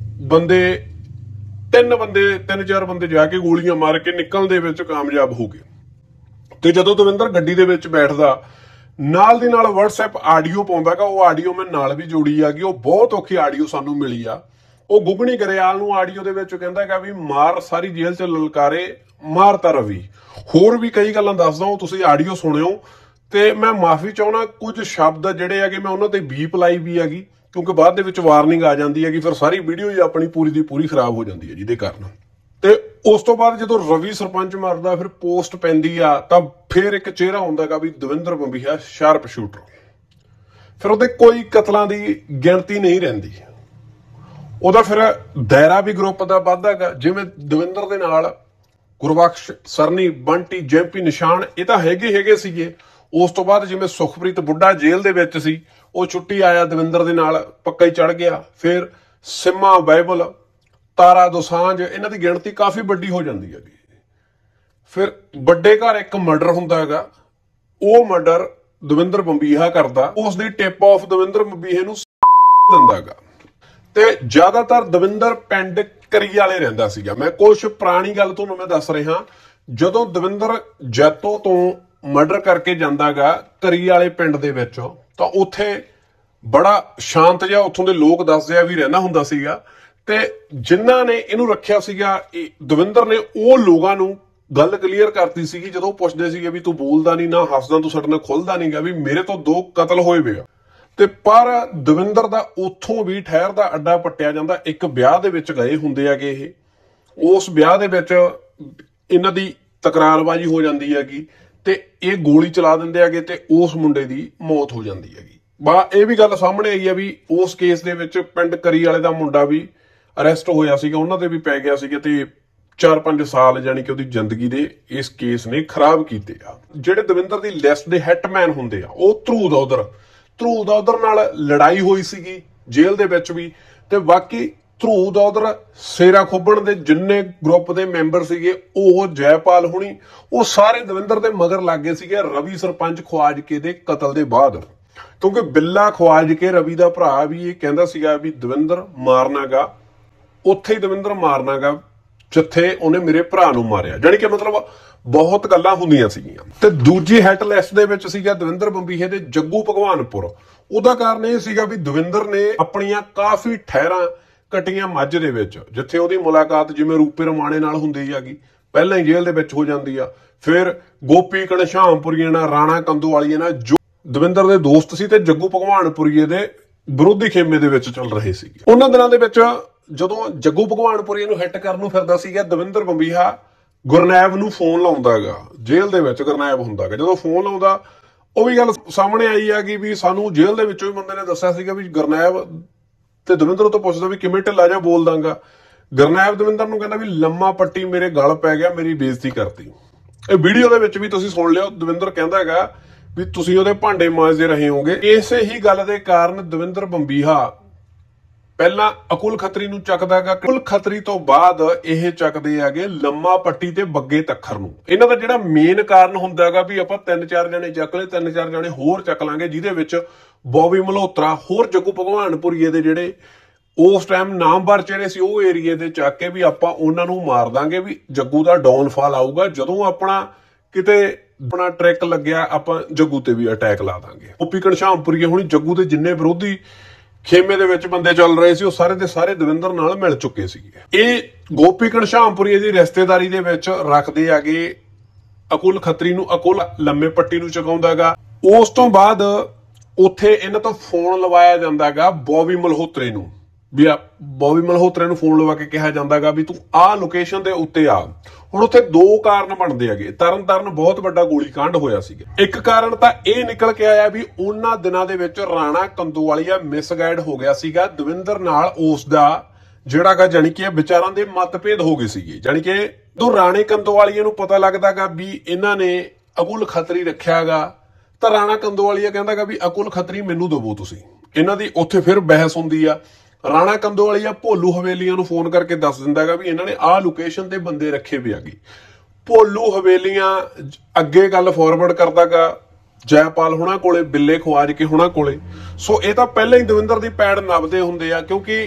ਤਿੰਨ ਚਾਰ ਬੰਦੇ ਜਾ ਕੇ ਗੋਲੀਆਂ ਮਾਰ ਕੇ ਨਿਕਲਣ ਦੇ ਵਿੱਚ ਕਾਮਯਾਬ ਹੋ ਗਏ। ਤੇ ਜਦੋਂ ਦਵਿੰਦਰ ਗੱਡੀ ਦੇ ਵਿੱਚ ਬੈਠਦਾ, ਨਾਲ ਦੀ ਨਾਲ WhatsApp ਆਡੀਓ ਪਾਉਂਦਾਗਾ। ਉਹ ਆਡੀਓ ਮੈਂ ਨਾਲ ਵੀ ਜੋੜੀ ਆਗੀ। ਉਹ ਬਹੁਤ ਔਖੀ ਆਡੀਓ ਸਾਨੂੰ ਮਿਲੀ ਆ। ਉਹ ਗੁਗਣੀ ਗਰੇਵਾਲ ਨੂੰ ਆਡੀਓ ਦੇ ਵਿੱਚ ਕਹਿੰਦਾਗਾ ਵੀ ਮਾਰ ਸਾਰੀ ਜੇਲ੍ਹ 'ਚ ਲਲਕਾਰੇ, ਮਾਰਤਾ ਰਵੀ। ਹੋਰ ਵੀ ਕਈ ਗੱਲਾਂ ਦੱਸਦਾ, ਉਹ ਤੁਸੀਂ ਆਡੀਓ ਸੁਣਿਓ। ਤੇ ਮੈਂ ਮਾਫੀ ਚਾਹੁੰਦਾ, ਕੁਝ ਸ਼ਬਦ ਜਿਹੜੇ ਹੈਗੇ ਮੈਂ ਉਹਨਾਂ ਤੇ ਬੀਪ ਲਾਈ ਵੀ ਹੈਗੀ, ਕਿਉਂਕਿ ਬਾਅਦ ਦੇ ਵਿੱਚ ਵਾਰਨਿੰਗ ਆ ਜਾਂਦੀ ਹੈਗੀ, ਫਿਰ ਸਾਰੀ ਵੀਡੀਓ ਹੀ ਆਪਣੀ ਪੂਰੀ ਦੀ ਪੂਰੀ ਖਰਾਬ ਹੋ ਜਾਂਦੀ ਹੈ ਜਿਹਦੇ ਕਾਰਨ। ਤੇ ਉਸ ਤੋਂ ਬਾਅਦ ਜਦੋਂ ਰਵੀ ਸਰਪੰਚ ਮਰਦਾ, ਫਿਰ ਪੋਸਟ ਪੈਂਦੀ ਆ, ਤਾਂ ਫਿਰ ਇੱਕ ਚਿਹਰਾ ਹੁੰਦਾਗਾ ਵੀ ਦਵਿੰਦਰ ਬੰਬੀਹਾ ਸ਼ਾਰਪ ਸ਼ੂਟਰ। ਫਿਰ ਉਹਦੇ ਕੋਈ ਕਤਲਾਂ ਦੀ ਗਿਣਤੀ ਨਹੀਂ ਰਹਿੰਦੀ। ਉਹਦਾ ਫਿਰ ਦਾਇਰਾ ਵੀ ਗਰੁੱਪ ਦਾ ਵੱਧਦਾਗਾ। ਜਿਵੇਂ ਦਵਿੰਦਰ ਦੇ ਨਾਲ ਗੁਰਬਖਸ਼, ਸਰਨੀ, ਬੰਟੀ, ਜੈਂਪੀ, ਨਿਸ਼ਾਨ, ਇਹ ਤਾਂ ਹੈਗੇ ਸੀਗੇ। ਉਸ ਤੋਂ ਬਾਅਦ ਜਿਵੇਂ ਸੁਖਪ੍ਰੀਤ ਬੁੱਢਾ ਜੇਲ੍ਹ ਦੇ ਵਿੱਚ ਸੀ, ਉਹ ਛੁੱਟੀ ਆਇਆ ਦਵਿੰਦਰ ਦੇ ਨਾਲ ਪੱਕਾ ਹੀ ਚੜ ਗਿਆ। ਫਿਰ ਸਿੰਮਾ, ਬਾਈਬਲ, ਤਾਰਾ ਦੋਸਾਂਝ, ਇਹਨਾਂ ਦੀ ਗਿਣਤੀ ਕਾਫੀ ਵੱਡੀ ਹੋ ਜਾਂਦੀ ਹੈਗੀ। ਫਿਰ ਵੱਡੇ ਘਰ ਇੱਕ ਮਰਡਰ ਹੁੰਦਾ ਹੈਗਾ, ਉਹ ਮਰਡਰ ਦਵਿੰਦਰ ਬੰਬੀਹਾ ਕਰਦਾ। ਉਸ ਦੀ ਟਿਪ ਆਫ ਦਵਿੰਦਰ ਬੰਬੀਹੇ ਨੂੰ ਦਿੰਦਾਗਾ। ਤੇ ਜ਼ਿਆਦਾਤਰ ਦਵਿੰਦਰ ਪਿੰਡ ਕਰੀ ਵਾਲੇ ਰਹਿੰਦਾ ਸੀਗਾ। ਮੈਂ ਕੁਛ ਪੁਰਾਣੀ ਗੱਲ ਤੁਹਾਨੂੰ ਮੈਂ ਦੱਸ ਰਿਹਾ। ਜਦੋਂ ਦਵਿੰਦਰ ਜੈਤੋ ਤੋਂ ਮਰਡਰ ਕਰਕੇ ਜਾਂਦਾਗਾ ਕਰੀ ਵਾਲੇ ਪਿੰਡ ਦੇ ਵਿੱਚ, ਤਾਂ ਉੱਥੇ ਬੜਾ ਸ਼ਾਂਤ ਜਿਹਾ ਉੱਥੋਂ ਦੇ ਲੋਕ ਦੱਸਦੇ ਆ ਵੀ ਰਹਿਣਾ ਹੁੰਦਾ ਸੀਗਾ। ਤੇ ਜਿਨ੍ਹਾਂ ਨੇ ਇਹਨੂੰ ਰੱਖਿਆ ਸੀਗਾ, ਦਵਿੰਦਰ ਨੇ ਉਹ ਲੋਕਾਂ ਨੂੰ ਗੱਲ ਕਲੀਅਰ ਕਰਤੀ ਸੀਗੀ ਜਦੋਂ ਪੁੱਛਦੇ ਸੀਗੇ ਵੀ ਤੂੰ ਬੋਲਦਾ ਨਹੀਂ ਨਾ ਹੱਸਦਾ, ਤੂੰ ਸਾਡੇ ਨਾਲ ਖੁੱਲਦਾ ਨਹੀਂਗਾ, ਵੀ ਮੇਰੇ ਤੋਂ 2 ਕਤਲ ਹੋਏ ਵੇ ਆ। ਤੇ ਪਰ ਦਵਿੰਦਰ ਦਾ ਉੱਥੋਂ ਵੀ ਠਹਿਰ ਦਾ ਅੱਡਾ ਪੱਟਿਆ ਜਾਂਦਾ। ਇੱਕ ਵਿਆਹ ਦੇ ਵਿੱਚ ਗਏ ਹੁੰਦੇ ਆਗੇ ਇਹ, ਉਸ ਵਿਆਹ ਦੇ ਵਿੱਚ ਇਹਨਾਂ ਦੀ ਤਕਰਾਰਬਾਜ਼ੀ ਹੋ ਜਾਂਦੀ ਹੈਗੀ ਤੇ ਇਹ ਗੋਲੀ ਚਲਾ ਦਿੰਦੇ ਹੈਗੇ ਤੇ ਉਸ ਮੁੰਡੇ ਦੀ ਮੌਤ ਹੋ ਜਾਂਦੀ ਹੈਗੀ। ਇਹ ਵੀ ਗੱਲ ਸਾਹਮਣੇ ਆਈ ਆ ਵੀ ਉਸ ਕੇਸ ਦੇ ਵਿੱਚ ਪਿੰਡ ਕਰੀ ਵਾਲੇ ਦਾ ਮੁੰਡਾ ਵੀ ਅਰੈਸਟ ਹੋਇਆ ਸੀਗਾ, ਉਹਨਾਂ ਤੇ ਵੀ ਪੈ ਗਿਆ ਸੀਗਾ ਤੇ 4-5 ਸਾਲ ਜਾਨੀ ਕਿ ਉਹਦੀ ਜ਼ਿੰਦਗੀ ਦੇ ਇਸ ਕੇਸ ਨੇ ਖਰਾਬ ਕੀਤੇ ਆ। ਜਿਹੜੇ ਦਵਿੰਦਰ ਦੀ ਲਿਸਟ ਦੇ ਹਿੱਟਮੈਨ ਹੁੰਦੇ ਆ ਉਹ ਧਰੂ ਦਾਉਦਰ ਨਾਲ ਲੜਾਈ ਹੋਈ ਸੀਗੀ ਜੇਲ੍ਹ ਦੇ ਵਿੱਚ ਵੀ, ਤੇ ਬਾਕੀ ਧਰੂ ਦਾਉਦਰ ਸੇਰਾ ਖੋਬਣ ਦੇ ਜਿੰਨੇ ਗਰੁੱਪ ਦੇ ਮੈਂਬਰ ਸੀਗੇ, ਉਹ ਜੈਪਾਲ ਹੁਣੀ, ਉਹ ਸਾਰੇ ਦਵਿੰਦਰ ਦੇ ਮਗਰ ਲੱਗੇ ਸੀਗੇ ਰਵੀ ਸਰਪੰਚ ਖਵਾਜਕੇ ਦੇ ਕਤਲ ਦੇ ਬਾਅਦ। ਕਿਉਂਕਿ ਬਿੱਲਾ ਖਵਾਜਕੇ ਰਵੀ ਦਾ ਭਰਾ ਵੀ ਇਹ ਕਹਿੰਦਾ ਸੀਗਾ ਵੀ ਦਵਿੰਦਰ ਮਾਰਨਾਗਾ, ਉੱਥੇ ਹੀ ਦਵਿੰਦਰ ਮਾਰਨਾਗਾ ਜਿੱਥੇ ਉਹਨੇ ਮੇਰੇ ਭਰਾ ਨੂੰ ਮਾਰਿਆ। ਜਾਣੀ ਕਿ ਮਤਲਬ ਬਹੁਤ ਗੱਲਾਂ ਹੁੰਦੀਆਂ ਸੀਗੀਆਂ। ਤੇ ਦੂਜੀ ਹੈਟ ਲਿਸਟ ਦੇ ਵਿੱਚ ਸੀਗਾ ਦਵਿੰਦਰ ਬੰਬੀਹੇ ਦੇ ਜੱਗੂ ਭਗਵਾਨਪੁਰ। ਉਹਦਾ ਕਾਰਨ ਇਹ ਸੀਗਾ ਵੀ ਦਵਿੰਦਰ ਨੇ ਆਪਣੀਆਂ ਕਾਫੀ ਠਹਿਰਾਂ ਕਟੀਆਂ ਮੱਝ ਦੇ ਵਿੱਚ, ਜਿੱਥੇ ਉਹਦੀ ਮੁਲਾਕਾਤ ਜਿਵੇਂ ਰੂਪੇ ਰਮਾਣੇ ਨਾਲ ਹੁੰਦੀ ਹੈਗੀ, ਪਹਿਲਾਂ ਹੀ ਜੇਲ੍ਹ ਦੇ ਵਿੱਚ ਹੋ ਜਾਂਦੀ ਆ। ਫਿਰ ਗੋਪੀ ਘਣਸ਼ਾਮਪੁਰੀਏ ਨਾਲ, ਰਾਣਾ ਕੰਦੋਵਾਲੀਏ ਨਾਲ, ਜੋ ਦਵਿੰਦਰ ਦੇ ਦੋਸਤ ਸੀ ਤੇ ਜੱਗੂ ਭਗਵਾਨਪੁਰੀਏ ਦੇ ਵਿਰੋਧੀ ਖੇਮੇ ਦੇ ਵਿੱਚ ਚੱਲ ਰਹੇ ਸੀਗੇ। ਉਹਨਾਂ ਦਿਨਾਂ ਦੇ ਵਿੱਚ ਜਦੋਂ ਜੱਗੂ ਭਗਵਾਨਪੁਰੀਏ ਨੂੰ ਹਿੱਟ ਕਰਨ ਨੂੰ ਫਿਰਦਾ ਸੀਗਾ, ਦਵਿੰਦਰ ਬੰਬੀਹਾ ਗੁਰਨੈਬ ਨੂੰ ਫੋਨ ਲਾਉਂਦਾਗਾ, ਜੇਲ੍ਹ ਦੇ ਵਿੱਚ ਗੁਰਨੈਬ ਹੁੰਦਾਗਾ। ਜਦੋਂ ਫੋਨ ਲਾਉਂਦਾ, ਉਹ ਵੀ ਗੱਲ ਸਾਹਮਣੇ ਆਈ ਹੈਗੀ ਵੀ ਸਾਨੂੰ ਜੇਲ੍ਹ ਦੇ ਵਿੱਚੋਂ ਵੀ ਬੰਦੇ ਨੇ ਦੱਸਿਆ ਸੀਗਾ ਵੀ ਗੁਰਨੈਬ ਤੇ ਦਵਿੰਦਰ ਤੋਂ ਪੁੱਛਦਾ ਵੀ ਕਿਵੇਂ ਢਿੱਲਾ ਜਿਹਾ ਬੋਲ ਦਾਂਗਾ। ਗੁਰਨੈਬ ਦਵਿੰਦਰ ਨੂੰ ਕਹਿੰਦਾ ਵੀ ਲੰਮਾ ਪੱਟੀ ਮੇਰੇ ਗਲ ਪੈ ਗਿਆ, ਮੇਰੀ ਬੇਇੱਜ਼ਤੀ ਕਰਤੀ। ਇਹ ਵੀਡੀਓ ਦੇ ਵਿੱਚ ਵੀ ਤੁਸੀਂ ਸੁਣ ਲਿਓ, ਦਵਿੰਦਰ ਕਹਿੰਦਾ ਹੈਗਾ ਵੀ ਤੁਸੀਂ ਉਹਦੇ ਭਾਂਡੇ ਮਾਂਜਦੇ ਰਹੇ ਹੋਗੇ। ਇਸੇ ਹੀ ਗੱਲ ਦੇ ਕਾਰਨ ਦਵਿੰਦਰ ਬੰਬੀਹਾ ਪਹਿਲਾਂ ਅਕੁਲ ਖੱਤਰੀ ਨੂੰ ਚੱਕਦਾ ਹੈਗਾ, ਅਕੁਲ ਖੱਤਰੀ ਤੋਂ ਬਾਅਦ ਇਹ ਚੱਕਦੇ ਹੈਗੇ ਲੰਮਾ ਪੱਟੀ ਤੇ ਬੱਗੇ ਤੱਖਰ ਨੂੰ। ਇਹਨਾਂ ਦਾ ਜਿਹੜਾ ਮੇਨ ਕਾਰਨ ਹੁੰਦਾ ਹੈਗਾ ਵੀ ਆਪਾਂ 3-4 ਜਣੇ ਚੱਕ ਲਏ, 3-4 ਜਣੇ ਹੋਰ ਚੱਕ ਲਾਂਗੇ, ਜਿਹਦੇ ਵਿੱਚ ਬੌਬੀ ਮਲਹੋਤਰਾ, ਹੋਰ ਜੱਗੂ ਭਗਵਾਨਪੁਰੀਏ ਦੇ ਜਿਹੜੇ ਉਸ ਟਾਈਮ ਨਾਮਵਰ ਚਿਹਰੇ ਸੀ, ਉਹ ਏਰੀਏ ਦੇ ਚੱਕ ਕੇ ਵੀ ਆਪਾਂ ਉਹਨਾਂ ਨੂੰ ਮਾਰ ਦਾਂਗੇ, ਵੀ ਜੱਗੂ ਦਾ ਡਾਊਨਫਾਲ ਆਊਗਾ। ਜਦੋਂ ਆਪਣਾ ਕਿਤੇ ਆਪਣਾ ਟ੍ਰਿਕ ਲੱਗਿਆ, ਆਪਾਂ ਜੱਗੂ ਤੇ ਵੀ ਅਟੈਕ ਲਾ ਦਾਂਗੇ। ਗੋਪੀ ਘਣਸ਼ਾਮਪੁਰੀਏ ਹੁਣੀ ਜੱਗੂ ਦੇ ਜਿੰਨੇ ਵਿਰੋਧੀ ਖੇਮੇ ਦੇ ਵਿੱਚ ਬੰਦੇ ਚੱਲ ਰਹੇ ਸੀ, ਉਹ ਸਾਰੇ ਦੇ ਸਾਰੇ ਦਵਿੰਦਰ ਨਾਲ ਮਿਲ ਚੁੱਕੇ ਸੀਗੇ। ਇਹ ਗੋਪੀ ਘਣਸ਼ਾਮਪੁਰੀਏ ਦੀ ਰਿਸ਼ਤੇਦਾਰੀ ਦੇ ਵਿੱਚ ਰੱਖਦੇ ਆਗੇ ਅਕੁਲ ਖੱਤਰੀ ਨੂੰ, ਅਕੁਲ ਲੰਮੇ ਪੱਟੀ ਨੂੰ ਚੁਕਾਉਂਦਾਗਾ। ਉਸ ਤੋਂ ਬਾਅਦ ਉੱਥੇ ਇਹਨਾਂ ਤੋਂ ਫੋਨ ਲਵਾਇਆ ਜਾਂਦਾਗਾ ਬੌਬੀ ਮਲਹੋਤਰੇ ਨੂੰ, ਵੀ ਬੌਬੀ ਮਲਹੋਤਰੇ ਨੂੰ ਫੋਨ ਲਵਾ ਕੇ ਕਿਹਾ ਜਾਂਦਾਗਾ ਵੀ ਤੂੰ ਆਹ ਲੋਕੇਸ਼ਨ ਦੇ ਉੱਤੇ ਆ। ਹੁਣ ਉੱਥੇ 2 ਕਾਰਨ ਬਣਦੇ ਹੈਗੇ। ਤਰਨਤਾਰਨ ਬਹੁਤ ਵੱਡਾ ਗੋਲੀकांड ਹੋਇਆ ਸੀਗਾ। ਇੱਕ ਕਾਰਨ ਤਾਂ ਇਹ ਨਿਕਲ ਕੇ ਆਇਆ ਵੀ ਉਹਨਾਂ ਦਿਨਾਂ ਦੇ ਵਿੱਚ ਰਾਣਾ ਕੰਦੋਵਾਲੀਆ ਮਿਸਗਾਈਡ ਹੋ ਗਿਆ ਸੀਗਾ ਦਵਿੰਦਰ ਨਾਲ, ਉਸ ਦਾ ਜਿਹੜਾਗਾ ਜਾਨੀ ਕਿ ਵਿਚਾਰਾਂ ਦੇ ਮਤਭੇਦ ਹੋ ਗਏ ਸੀਗੇ। ਜਾਨੀ ਕਿ ਜਦੋਂ ਰਾਣੇ ਕੰਦੋਵਾਲੀਆ ਨੂੰ ਪਤਾ ਲੱਗਦਾਗਾ ਵੀ ਇਹਨਾਂ ਨੇ ਅਕੁਲ ਖੱਤਰੀ ਰੱਖਿਆਗਾ, ਤਾਂ ਰਾਣਾ ਕੰਦੋਵਾਲੀਆ ਕਹਿੰਦਾਗਾ ਵੀ ਅਕੁਲ ਖੱਤਰੀ ਮੈਨੂੰ ਦਵੋ ਤੁਸੀਂ। ਇਹਨਾਂ ਦੀ ਉੱਥੇ ਫਿਰ ਬਹਿਸ ਹੁੰਦੀ ਆ। ਰਾਣਾ ਕੰਦੋਵਾਲੀਆ ਭੋਲੂ ਹਵੇਲੀਆਂ ਨੂੰ ਫੋਨ ਕਰਕੇ ਦੱਸ ਦਿੰਦਾਗਾ ਵੀ ਇਹਨਾਂ ਨੇ ਆਹ ਲੋਕੇਸ਼ਨ ਤੇ ਬੰਦੇ ਰੱਖੇ ਵੀ ਆਗੇ। ਭੋਲੂ ਹਵੇਲੀਆਂ ਅੱਗੇ ਗੱਲ ਫਾਰਵਰਡ ਕਰਦਾਗਾ ਜੈਪਾਲ ਹੁਣਾਂ ਕੋਲੇ, ਬਿੱਲੇ ਖਵਾਜਕੇ ਹੁਣਾਂ ਕੋਲੇ। ਸੋ ਇਹ ਤਾਂ ਪਹਿਲਾਂ ਹੀ ਦਵਿੰਦਰ ਦੀ ਪੈੜ ਨੱਪਦੇ ਹੁੰਦੇ ਆ, ਕਿਉਂਕਿ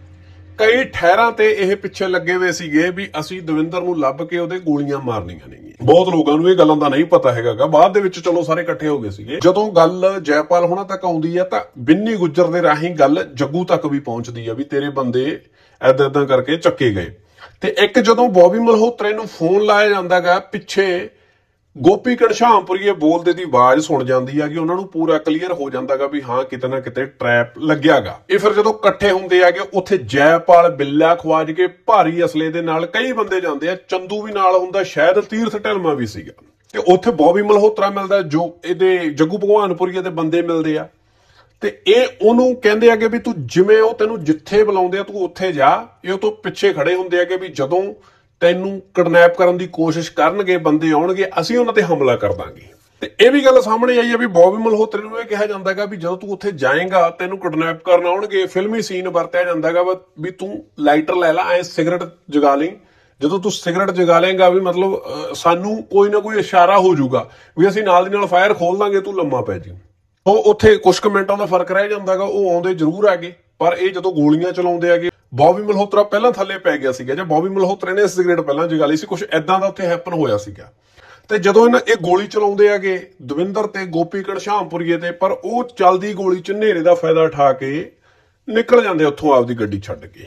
ਕਈ ਠਹਿਰਾਂ ਤੇ ਇਹ ਪਿੱਛੇ ਲੱਗੇ ਹੋਏ ਸੀਗੇ ਵੀ ਅਸੀਂ ਦਵਿੰਦਰ ਨੂੰ ਲੱਭ ਕੇ ਉਹਦੇ ਗੋਲੀਆਂ ਮਾਰਨੀਆਂ ਨੇਗੀਆਂ। ਬਹੁਤ ਲੋਕਾਂ ਨੂੰ ਇਹ ਗੱਲਾਂ ਦਾ ਨਹੀਂ ਪਤਾ ਹੈਗਾ। ਬਾਅਦ ਦੇ ਵਿੱਚ ਚਲੋ ਸਾਰੇ ਇਕੱਠੇ ਹੋ ਗਏ ਸੀਗੇ। ਜਦੋਂ ਗੱਲ ਜੈਪਾਲ ਹੁਣਾਂ ਤੱਕ ਆਉਂਦੀ ਆ ਤਾਂ ਬਿੰਨੀ ਗੁੱਜਰ ਦੇ ਰਾਹੀਂ ਗੱਲ ਜੱਗੂ ਤੱਕ ਵੀ ਪਹੁੰਚਦੀ ਆ ਵੀ ਤੇਰੇ ਬੰਦੇ ਏਦਾਂ ਕਰਕੇ ਚੱਕੇ ਗਏ। ਤੇ ਇੱਕ ਜਦੋਂ ਬੌਬੀ ਮਲਹੋਤਰੇ ਨੂੰ ਫੋਨ ਲਾਇਆ ਜਾਂਦਾਗਾ, ਪਿੱਛੇ ਗੋਪੀ ਘਣਸ਼ਾਮਪੁਰੀਏ ਬੋਲਦੇ ਦੀ ਆਵਾਜ਼ ਸੁਣ ਜਾਂਦੀ ਆ ਕਿ ਉਹਨਾਂ ਨੂੰ ਪੂਰਾ ਕਲੀਅਰ ਹੋ ਜਾਂਦਾਗਾ ਵੀ ਹਾਂ ਕਿਤੇ ਨਾ ਕਿਤੇ ਟ੍ਰੈਪ ਲੱਗਿਆਗਾ। ਇਹ ਫਿਰ ਜਦੋਂ ਇਕੱਠੇ ਹੁੰਦੇ ਆਗੇ, ਉੱਥੇ ਜੈਪਾਲ, ਬਿੱਲਾ ਖਵਾਜਕੇ ਭਾਰੀ ਅਸਲੇ ਦੇ ਨਾਲ ਕਈ ਬੰਦੇ ਜਾਂਦੇ ਆ, ਚੰਦੂ ਵੀ ਨਾਲ ਹੁੰਦਾ, ਸ਼ਾਇਦ ਤੀਰਥ ਢਿਲਮਾ ਵੀ ਸੀਗਾ। ਤੇ ਉੱਥੇ ਬੌਬੀ ਮਲਹੋਤਰਾ ਮਿਲਦਾ, ਜੋ ਇਹਦੇ ਜੱਗੂ ਭਗਵਾਨਪੁਰੀਏ ਦੇ ਬੰਦੇ ਮਿਲਦੇ ਆ, ਤੇ ਇਹ ਉਹਨੂੰ ਕਹਿੰਦੇ ਆਗੇ ਵੀ ਤੂੰ ਜਿਵੇਂ ਉਹ ਤੈਨੂੰ ਜਿੱਥੇ ਬੁਲਾਉਂਦੇ ਆ ਤੂੰ ਉੱਥੇ ਜਾ। ਇਹ ਉਹ ਤੋਂ ਪਿੱਛੇ ਖੜੇ ਹੁੰਦੇ ਆਗੇ ਵੀ ਜਦੋਂ ਤੈਨੂੰ ਕਿਡਨੈਪ ਕਰਨ ਦੀ ਕੋਸ਼ਿਸ਼ ਕਰਨਗੇ, ਬੰਦੇ ਆਉਣਗੇ, ਅਸੀਂ ਉਹਨਾਂ ਤੇ ਹਮਲਾ ਕਰ ਦਾਂਗੇ। ਤੇ ਇਹ ਵੀ ਗੱਲ ਸਾਹਮਣੇ ਆਈ ਹੈ ਵੀ ਬੌਬੀ ਮਲਹੋਤਰੇ ਨੂੰ ਇਹ ਕਿਹਾ ਜਾਂਦਾਗਾ ਵੀ ਜਦੋਂ ਤੂੰ ਉੱਥੇ ਜਾਏਗਾ ਤੈਨੂੰ ਕਿਡਨੈਪ ਕਰਨ ਆਉਣਗੇ। ਫਿਲਮੀ ਸੀਨ ਵਰਤਿਆ ਜਾਂਦਾਗਾ ਵੀ ਤੂੰ ਲਾਈਟਰ ਲੈ ਲਾ, ਐ ਸਿਗਰਟ ਜਗਾ ਲਈ। ਜਦੋਂ ਤੂੰ ਸਿਗਰਟ ਜਗਾ ਲੇਗਾ ਵੀ ਮਤਲਬ ਸਾਨੂੰ ਕੋਈ ਨਾ ਕੋਈ ਇਸ਼ਾਰਾ ਹੋ ਜਾਊਗਾ ਵੀ ਅਸੀਂ ਨਾਲ ਦੀ ਨਾਲ ਫਾਇਰ ਖੋਲ ਦਾਂਗੇ, ਤੂੰ ਲੰਮਾ ਪੈ ਜੀ। ਉਹ ਉੱਥੇ ਕੁਝ ਕੁ ਮਿੰਟਾਂ ਦਾ ਫਰਕ ਰਹਿ ਜਾਂਦਾਗਾ। ਉਹ ਆਉਂਦੇ ਜ਼ਰੂਰ ਆਗੇ, ਪਰ ਇਹ ਜਦੋਂ ਗੋਲੀਆਂ ਚਲਾਉਂਦੇ ਆਗੇ, ਬੌਬੀ ਮਲਹੋਤਰਾ ਪਹਿਲਾਂ ਥੱਲੇ ਪੈ ਗਿਆ ਸੀਗਾ, ਜਾਂ ਬੌਬੀ ਮਲਹੋਤਰੇ ਨੇ ਸਿਗਰਟ ਪਹਿਲਾਂ ਜਗਾ ਲਈ ਸੀ, ਕੁਝ ਏਦਾਂ ਦਾ ਉੱਥੇ ਹੈਪਨ ਹੋਇਆ ਸੀਗਾ। ਤੇ ਜਦੋਂ ਇਹ ਗੋਲੀ ਚਲਾਉਂਦੇ ਆਗੇ ਦਵਿੰਦਰ ਤੇ ਗੋਪੀ ਘਣਸ਼ਾਮਪੁਰੀਏ ਤੇ, ਪਰ ਉਹ ਚੱਲਦੀ ਗੋਲੀ ਚ ਹਨੇਰੇ ਦਾ ਫਾਇਦਾ ਉਠਾ ਕੇ ਨਿਕਲ ਜਾਂਦੇ ਉੱਥੋਂ ਆਪਦੀ ਗੱਡੀ ਛੱਡ ਕੇ।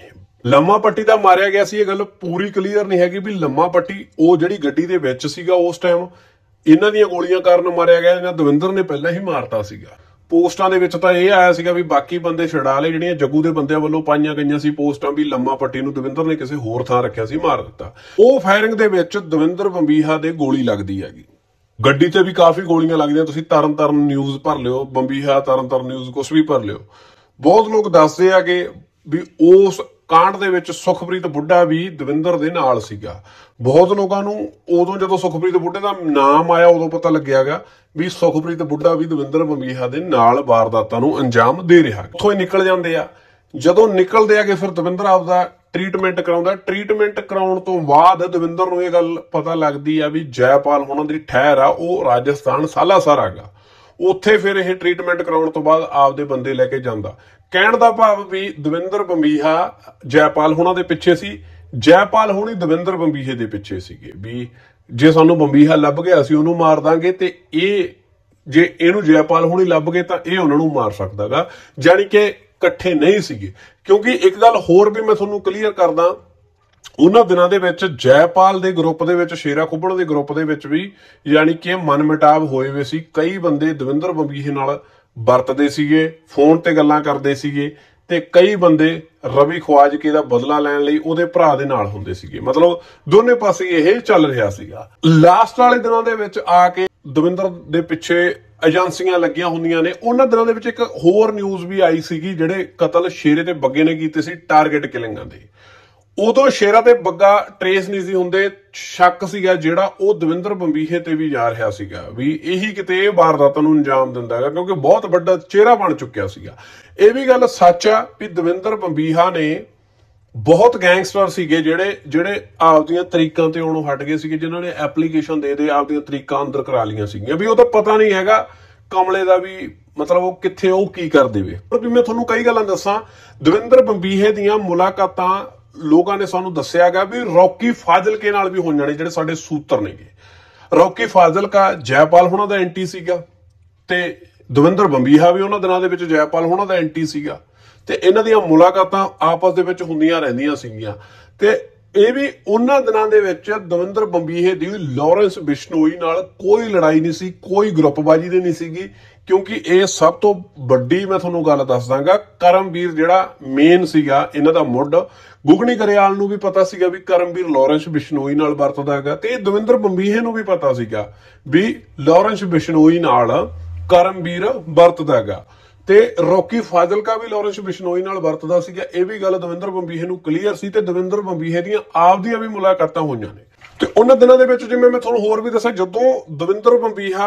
ਲੰਮਾ ਪੱਟੀ ਦਾ ਮਾਰਿਆ ਗਿਆ ਸੀ, ਇਹ ਗੱਲ ਪੂਰੀ ਕਲੀਅਰ ਨਹੀਂ ਹੈਗੀ ਵੀ ਲੰਮਾ ਪੱਟੀ ਉਹ ਜਿਹੜੀ ਗੱਡੀ ਦੇ ਵਿੱਚ ਸੀਗਾ ਉਸ ਟਾਈਮ ਇਹਨਾਂ ਦੀਆਂ ਗੋਲੀਆਂ ਕਾਰਨ ਮਾਰਿਆ ਗਿਆ ਜਾਂ ਦਵਿੰਦਰ ਨੇ ਪਹਿਲਾਂ ਹੀ ਮਾਰਤਾ ਸੀਗਾ। ਪੋਸਟਾਂ ਦੇ ਵਿੱਚ ਤਾਂ ਇਹ ਆਇਆ ਸੀਗਾ ਵੀ ਬਾਕੀ ਬੰਦੇ ਛਡਾ ਲਏ, ਜਿਹੜੀਆਂ ਜੱਗੂ ਦੇ ਬੰਦਿਆਂ ਵੱਲੋਂ ਪਾਈਆਂ ਗਈਆਂ ਸੀ ਪੋਸਟਾਂ ਵੀ ਲੰਮਾ ਪੱਟੀ ਨੂੰ ਦਵਿੰਦਰ ਨੇ ਕਿਸੇ ਹੋਰ ਥਾਂ ਰੱਖਿਆ ਸੀ, ਮਾਰ ਦਿੱਤਾ। ਉਹ ਫਾਇਰਿੰਗ ਦੇ ਵਿੱਚ ਦਵਿੰਦਰ ਬੰਬੀਹਾ ਦੇ ਗੋਲੀ ਲੱਗਦੀ ਹੈਗੀ। ਗੱਡੀ ਤੇ ਵੀ ਕਾਫੀ ਗੋਲੀਆਂ ਲੱਗਦੀਆਂ, ਤੁਸੀਂ ਤਰਨਤਾਰਨ ਨਿਊਜ਼ ਭਰ ਲਿਓ, ਬੰਬੀਹਾ ਤਰਨਤਾਰਨ ਨਿਊਜ਼ ਕੁਛ ਵੀ ਭਰ ਲਿਓ। ਬਹੁਤ ਲੋਕ ਦੱਸਦੇ ਆ ਕਿ ਵੀ ਉਸ ਕਾਂਡ ਦੇ ਵਿੱਚ ਸੁਖਪ੍ਰੀਤ ਬੁੱਢਾ ਵੀ ਦਵਿੰਦਰ ਦੇ ਨਾਲ ਸੀਗਾ। ਬਹੁਤ ਲੋਕਾਂ ਨੂੰ ਉਦੋਂ ਜਦੋਂ ਸੁਖਪ੍ਰੀਤ ਬੁੱਢੇ ਦਾ ਨਾਮ ਆਇਆ ਉਦੋਂ ਪਤਾ ਲੱਗਿਆਗਾ ਵੀ ਸੁਖਪ੍ਰੀਤ ਬੁੱਢਾ ਵੀ ਦਵਿੰਦਰ ਬੰਬੀਹਾ ਦੇ ਨਾਲ ਵਾਰਦਾਤਾਂ ਨੂੰ ਅੰਜਾਮ ਦੇ ਰਿਹਾ। ਉੱਥੋਂ ਹੀ ਨਿਕਲ ਜਾਂਦੇ ਆ। ਜਦੋਂ ਨਿਕਲਦੇ ਆ ਕਿ ਫਿਰ ਦਵਿੰਦਰ ਆਪਦਾ ਟ੍ਰੀਟਮੈਂਟ ਕਰਾਉਂਦਾ। ਟ੍ਰੀਟਮੈਂਟ ਕਰਾਉਣ ਤੋਂ ਬਾਅਦ ਦਵਿੰਦਰ ਨੂੰ ਇਹ ਗੱਲ ਪਤਾ ਲੱਗਦੀ ਆ ਵੀ ਜੈਪਾਲ ਹੋਣਾ ਦੀ ਠਹਿਰ ਆ ਉਹ ਰਾਜਸਥਾਨ ਸਾਲਾਸਰ ਹੈਗਾ। ਉੱਥੇ ਫਿਰ ਇਹ ਟ੍ਰੀਟਮੈਂਟ ਕਰਾਉਣ ਤੋਂ ਬਾਅਦ ਆਪਦੇ ਬੰਦੇ ਲੈ ਕੇ ਜਾਂਦਾ। ਕਹਿਣ ਦਾ ਭਾਵ ਵੀ ਦਵਿੰਦਰ ਬੰਬੀਹਾ ਜੈਪਾਲ ਹੋਣਾ ਦੇ ਪਿੱਛੇ ਸੀ, ਜੈਪਾਲ ਹੋਣੀ ਦਵਿੰਦਰ ਬੰਬੀਹੇ ਦੇ ਪਿੱਛੇ ਸੀਗੇ ਵੀ ਜੇ ਸਾਨੂੰ ਬੰਬੀਹਾ ਲੱਭ ਗਿਆ ਅਸੀਂ ਉਹਨੂੰ ਮਾਰ ਦਾਂਗੇ ਤੇ ਇਹ ਜੇ ਇਹਨੂੰ ਜੈਪਾਲ ਹੋਣੀ ਲੱਭ ਗਏ ਤਾਂ ਇਹ ਉਹਨਾਂ ਨੂੰ ਮਾਰ ਸਕਦਾਗਾ। ਜਾਣੀ ਕਿ ਇਕੱਠੇ ਨਹੀਂ ਸੀਗੇ। ਕਿਉਂਕਿ ਇੱਕ ਗੱਲ ਹੋਰ ਵੀ ਮੈਂ ਤੁਹਾਨੂੰ ਕਲੀਅਰ ਕਰਦਾ, ਉਹਨਾਂ ਦਿਨਾਂ ਦੇ ਵਿੱਚ ਜੈਪਾਲ ਦੇ ਗਰੁੱਪ ਦੇ ਵਿੱਚ, ਸ਼ੇਰਾ ਖੁੱਬੜ ਦੇ ਗਰੁੱਪ ਦੇ ਵਿੱਚ ਵੀ ਯਾਨੀ ਕਿ ਮਨਮਿਟਾਵ ਹੋਏ ਹੋਏ ਸੀ। ਕਈ ਬੰਦੇ ਦਵਿੰਦਰ ਬੰਬੀਹੇ ਨਾਲ ਵਰਤਦੇ ਸੀਗੇ, ਫੋਨ ਤੇ ਗੱਲਾਂ ਕਰਦੇ ਸੀਗੇ ਤੇ ਕਈ ਬੰਦੇ ਰਵੀ ਖਵਾਜਕੇ ਦਾ ਬਦਲਾ ਲੈਣ ਲਈ ਉਹਦੇ ਭਰਾ ਦੇ ਨਾਲ ਹੁੰਦੇ ਸੀਗੇ। ਮਤਲਬ ਦੋਨੇ ਪਾਸੇ ਇਹ ਚੱਲ ਰਿਹਾ ਸੀਗਾ। ਲਾਸਟ ਵਾਲੇ ਦਿਨਾਂ ਦੇ ਵਿੱਚ ਆ ਕੇ ਦਵਿੰਦਰ ਦੇ ਪਿੱਛੇ ਏਜੰਸੀਆਂ ਲੱਗੀਆਂ ਹੁੰਦੀਆਂ ਨੇ। ਉਹਨਾਂ ਦਿਨਾਂ ਦੇ ਵਿੱਚ ਇੱਕ ਹੋਰ ਨਿਊਜ਼ ਵੀ ਆਈ ਸੀਗੀ, ਜਿਹੜੇ ਕਤਲ ਸ਼ੇਰੇ ਤੇ ਬੱਗੇ ਨੇ ਕੀਤੇ ਸੀ, ਟਾਰਗੇਟ ਕਿਲਿੰਗਾਂ ਦੇ। ਉਦੋਂ ਸ਼ੇਰਾ ਤੇ ਬੱਗਾ ਟਰੇਸ ਨਹੀਂ ਸੀ ਹੁੰਦੇ। ਸ਼ੱਕ ਸੀਗਾ ਜਿਹੜਾ ਉਹ ਦਵਿੰਦਰ ਬੰਬੀਹੇ ਤੇ ਵੀ ਜਾ ਰਿਹਾ ਸੀਗਾ ਵੀ ਇਹੀ ਕਿਤੇ ਇਹ ਵਾਰਦਾਤਾਂ ਨੂੰ ਅੰਜਾਮ ਦਿੰਦਾ ਹੈਗਾ, ਕਿਉਂਕਿ ਬਹੁਤ ਵੱਡਾ ਚਿਹਰਾ ਬਣ ਚੁੱਕਿਆ ਸੀਗਾ। ਇਹ ਵੀ ਗੱਲ ਸੱਚ ਆ ਵੀ ਦਵਿੰਦਰ ਬੰਬੀਹਾ ਨੇ ਬਹੁਤ ਗੈਂਗਸਟਰ ਸੀਗੇ ਜਿਹੜੇ ਆਪਦੀਆਂ ਤਰੀਕਾਂ ਤੇ ਆਉਣੋਂ ਹਟ ਗਏ ਸੀਗੇ, ਜਿਨ੍ਹਾਂ ਨੇ ਐਪਲੀਕੇਸ਼ਨ ਦੇ ਆਪਦੀਆਂ ਤਰੀਕਾਂ ਅੰਦਰ ਕਰਾ ਲਈਆਂ ਸੀਗੀਆਂ ਵੀ ਉਹ ਤਾਂ ਪਤਾ ਨਹੀਂ ਹੈਗਾ ਕਮਲੇ ਦਾ ਵੀ ਮਤਲਬ ਉਹ ਕਿੱਥੇ ਉਹ ਕੀ ਕਰ ਦੇਵੇ। ਪਰ ਵੀ ਮੈਂ ਤੁਹਾਨੂੰ ਕਈ ਗੱਲਾਂ ਦੱਸਾਂ, ਦਵਿੰਦਰ ਬੰਬੀਹੇ ਦੀਆਂ ਮੁਲਾਕਾਤਾਂ ਲੋਕਾਂ ਨੇ ਸਾਨੂੰ ਦੱਸਿਆਗਾ ਵੀ ਰੌਕੀ ਫਾਜ਼ਿਲਕੇ ਨਾਲ ਵੀ ਹੋਈਆਂ ਨੇ, ਜਿਹੜੇ ਸਾਡੇ ਸੂਤਰ ਨੇਗੇ। ਰੌਕੀ ਫਾਜ਼ਿਲਕਾ ਜੈਪਾਲ ਹੋਣਾ ਦਾ ਐਂਟੀ ਸੀਗਾ ਤੇ ਦਵਿੰਦਰ ਬੰਬੀਹਾ ਵੀ ਉਹਨਾਂ ਦਿਨਾਂ ਦੇ ਵਿੱਚ ਜੈਪਾਲ ਹੋਣਾ ਦਾ ਐਂਟੀ ਸੀਗਾ ਤੇ ਇਹਨਾਂ ਦੀਆਂ ਮੁਲਾਕਾਤਾਂ ਆਪਸ ਦੇ ਵਿੱਚ ਹੁੰਦੀਆਂ ਰਹਿੰਦੀਆਂ ਸੀਗੀਆਂ। ਤੇ ਇਹ ਵੀ ਉਹਨਾਂ ਦਿਨਾਂ ਦੇ ਵਿੱਚ ਦਵਿੰਦਰ ਬੰਬੀਹੇ ਦੀ ਲਾਰੈਂਸ ਬਿਸ਼ਨੋਈ ਨਾਲ ਕੋਈ ਲੜਾਈ ਨਹੀਂ ਸੀ, ਕੋਈ ਗਰੁੱਪਬਾਜੀ ਦੀ ਨਹੀਂ ਸੀਗੀ। ਕਿਉਂਕਿ ਇਹ ਸਭ ਤੋਂ ਵੱਡੀ ਮੈਂ ਤੁਹਾਨੂੰ ਗੱਲ ਦੱਸ ਦਾਂਗਾ, ਕਰਮਵੀਰ ਜਿਹੜਾ ਮੇਨ ਸੀਗਾ ਇਹਨਾਂ ਦਾ ਮੁੱਢ, ਗੁਗਨੀ ਗਰੇਵਾਲ ਨੂੰ ਵੀ ਪਤਾ ਸੀਗਾ ਵੀ ਕਰਮਵੀਰ ਲਾਰੈਂਸ ਬਿਸ਼ਨੋਈ ਨਾਲ ਵਰਤਦਾ ਹੈਗਾ ਤੇ ਦਵਿੰਦਰ ਬੰਬੀਹੇ ਨੂੰ ਵੀ ਪਤਾ ਸੀਗਾ ਵੀ ਲਾਰੈਂਸ ਬਿਸ਼ਨੋਈ ਨਾਲ ਕਰਮਵੀਰ ਵਰਤਦਾ ਹੈਗਾ ਤੇ ਰੌਕੀ ਫਾਜ਼ਿਲਕਾ ਵੀ ਲਾਰੈਂਸ ਬਿਸ਼ਨੋਈ ਨਾਲ ਵਰਤਦਾ ਸੀਗਾ। ਇਹ ਵੀ ਗੱਲ ਦਵਿੰਦਰ ਬੰਬੀਹੇ ਨੂੰ ਕਲੀਅਰ ਸੀ ਤੇ ਦਵਿੰਦਰ ਬੰਬੀਹੇ ਦੀਆਂ ਆਪਦੀਆਂ ਵੀ ਮੁਲਾਕਾਤਾਂ ਹੋਈਆਂ ਨੇ। ਤੇ ਉਹਨਾਂ ਦਿਨਾਂ ਦੇ ਵਿੱਚ ਜਿਵੇਂ ਮੈਂ ਤੁਹਾਨੂੰ ਹੋਰ ਵੀ ਦੱਸਿਆ, ਜਦੋਂ ਦਵਿੰਦਰ ਬੰਬੀਹਾ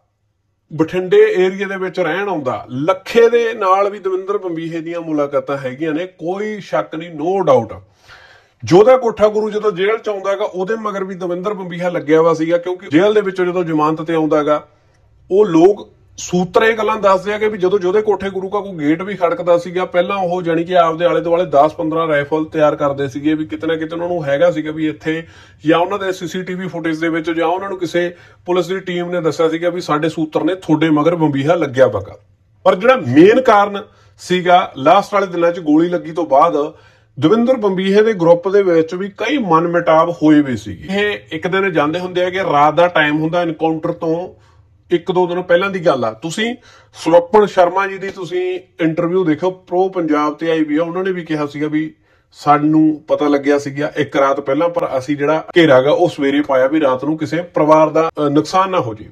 ਬਠਿੰਡੇ ਏਰੀਆ ਦੇ ਵਿੱਚ ਰਹਿਣ ਆਉਂਦਾ, ਲੱਖੇ ਦੇ ਨਾਲ ਵੀ ਦਵਿੰਦਰ ਬੰਬੀਹੇ ਦੀਆਂ ਮੁਲਾਕਾਤਾਂ ਹੈਗੀਆਂ ਨੇ, ਕੋਈ ਸ਼ੱਕ ਨਹੀਂ, ਨੋ ਡਾਊਟ। ਜੋਧਾ ਕੋਠਾ ਗੁਰੂ ਜਦੋਂ ਜੇਲ੍ਹ ਚ ਆਉਂਦਾਗਾ ਉਹਦੇ ਮਗਰ ਵੀ ਦਵਿੰਦਰ ਬੰਬੀਹਾ ਲੱਗਿਆ ਵਾ ਸੀਗਾ, ਕਿਉਂਕਿ ਜੇਲ੍ਹ ਦੇ ਵਿੱਚੋਂ ਜਦੋਂ ਜ਼ਮਾਨਤ ਤੇ ਆਉਂਦਾਗਾ ਉਹ ਲੋਕ ਸੂਤਰ ਇਹ ਗੱਲਾਂ ਦੱਸਦੇ ਆ ਕਿ ਵੀ ਜਦੋਂ ਜੋਧੇ ਕੋਠੇ ਗੁਰੂ ਕਾ ਕੋਈ ਗੇਟ ਵੀ ਖੜਕਦਾ ਸੀਗਾ, ਪਹਿਲਾਂ ਉਹ ਜਾਣੀ ਕਿ ਆਪਦੇ ਆਲੇ ਦੁਆਲੇ 10-15 ਰਾਈਫਲ ਤਿਆਰ ਕਰਦੇ ਸੀਗੇ ਵੀ ਕਿਤੇ ਨਾ ਕਿਤੇ ਉਹਨਾਂ ਨੂੰ ਹੈਗਾ ਸੀਗਾ ਵੀ ਇੱਥੇ, ਜਾਂ ਉਹਨਾਂ ਦੇ ਸੀਸੀਟੀਵੀ ਫੁਟੇਜ ਦੇ ਵਿੱਚ, ਜਾਂ ਉਹਨਾਂ ਨੂੰ ਕਿਸੇ ਪੁਲਿਸ ਦੀ ਟੀਮ ਨੇ ਦੱਸਿਆ ਸੀਗਾ ਵੀ ਸਾਡੇ ਸੂਤਰ ਨੇ ਤੁਹਾਡੇ ਮਗਰ ਬੰਬੀਹਾ ਲੱਗਿਆ ਪਗਾ। ਪਰ ਜਿਹੜਾ ਮੇਨ ਕਾਰਨ ਸੀਗਾ, ਲਾਸਟ ਵਾਲੇ ਦਿਨਾਂ 'ਚ ਗੋਲੀ ਲੱਗੀ ਤੋਂ ਬਾਅਦ ਦਵਿੰਦਰ ਬੰਬੀਹੇ ਦੇ ਗਰੁੱਪ ਦੇ ਵਿੱਚ ਵੀ ਕਈ ਮਨਮਿਟਾਵ ਹੋਏ ਵੀ ਸੀਗੇ। ਇਹ ਇੱਕ ਦਿਨ ਜਾਂਦੇ ਹੁੰਦੇ ਆ ਕਿ ਰਾਤ ਦਾ ਟਾਈਮ ਹੁੰਦਾ, ਐਨਕਾਊਂਟਰ ਤੋਂ 1-2 ਦਿਨ ਪਹਿਲਾਂ ਦੀ ਗੱਲ ਆ। ਤੁਸੀਂ ਸੁਲੱਖਣ ਸ਼ਰਮਾ ਜੀ ਦੀ ਤੁਸੀਂ ਇੰਟਰਵਿਊ ਦੇਖੋ, ਪ੍ਰੋ ਪੰਜਾਬ ਤੇ ਆਈ ਵੀ ਆ, ਉਹਨਾਂ ਨੇ ਵੀ ਕਿਹਾ ਸੀਗਾ ਵੀ ਸਾਨੂੰ ਪਤਾ ਲੱਗਿਆ ਸੀਗਾ ਇੱਕ ਰਾਤ ਪਹਿਲਾਂ, ਪਰ ਅਸੀਂ ਜਿਹੜਾ ਘੇਰਾਗਾ ਉਹ ਸਵੇਰੇ ਪਾਇਆ ਵੀ ਰਾਤ ਨੂੰ ਕਿਸੇ ਪਰਿਵਾਰ ਦਾ ਨੁਕਸਾਨ ਨਾ ਹੋ ਜੇ।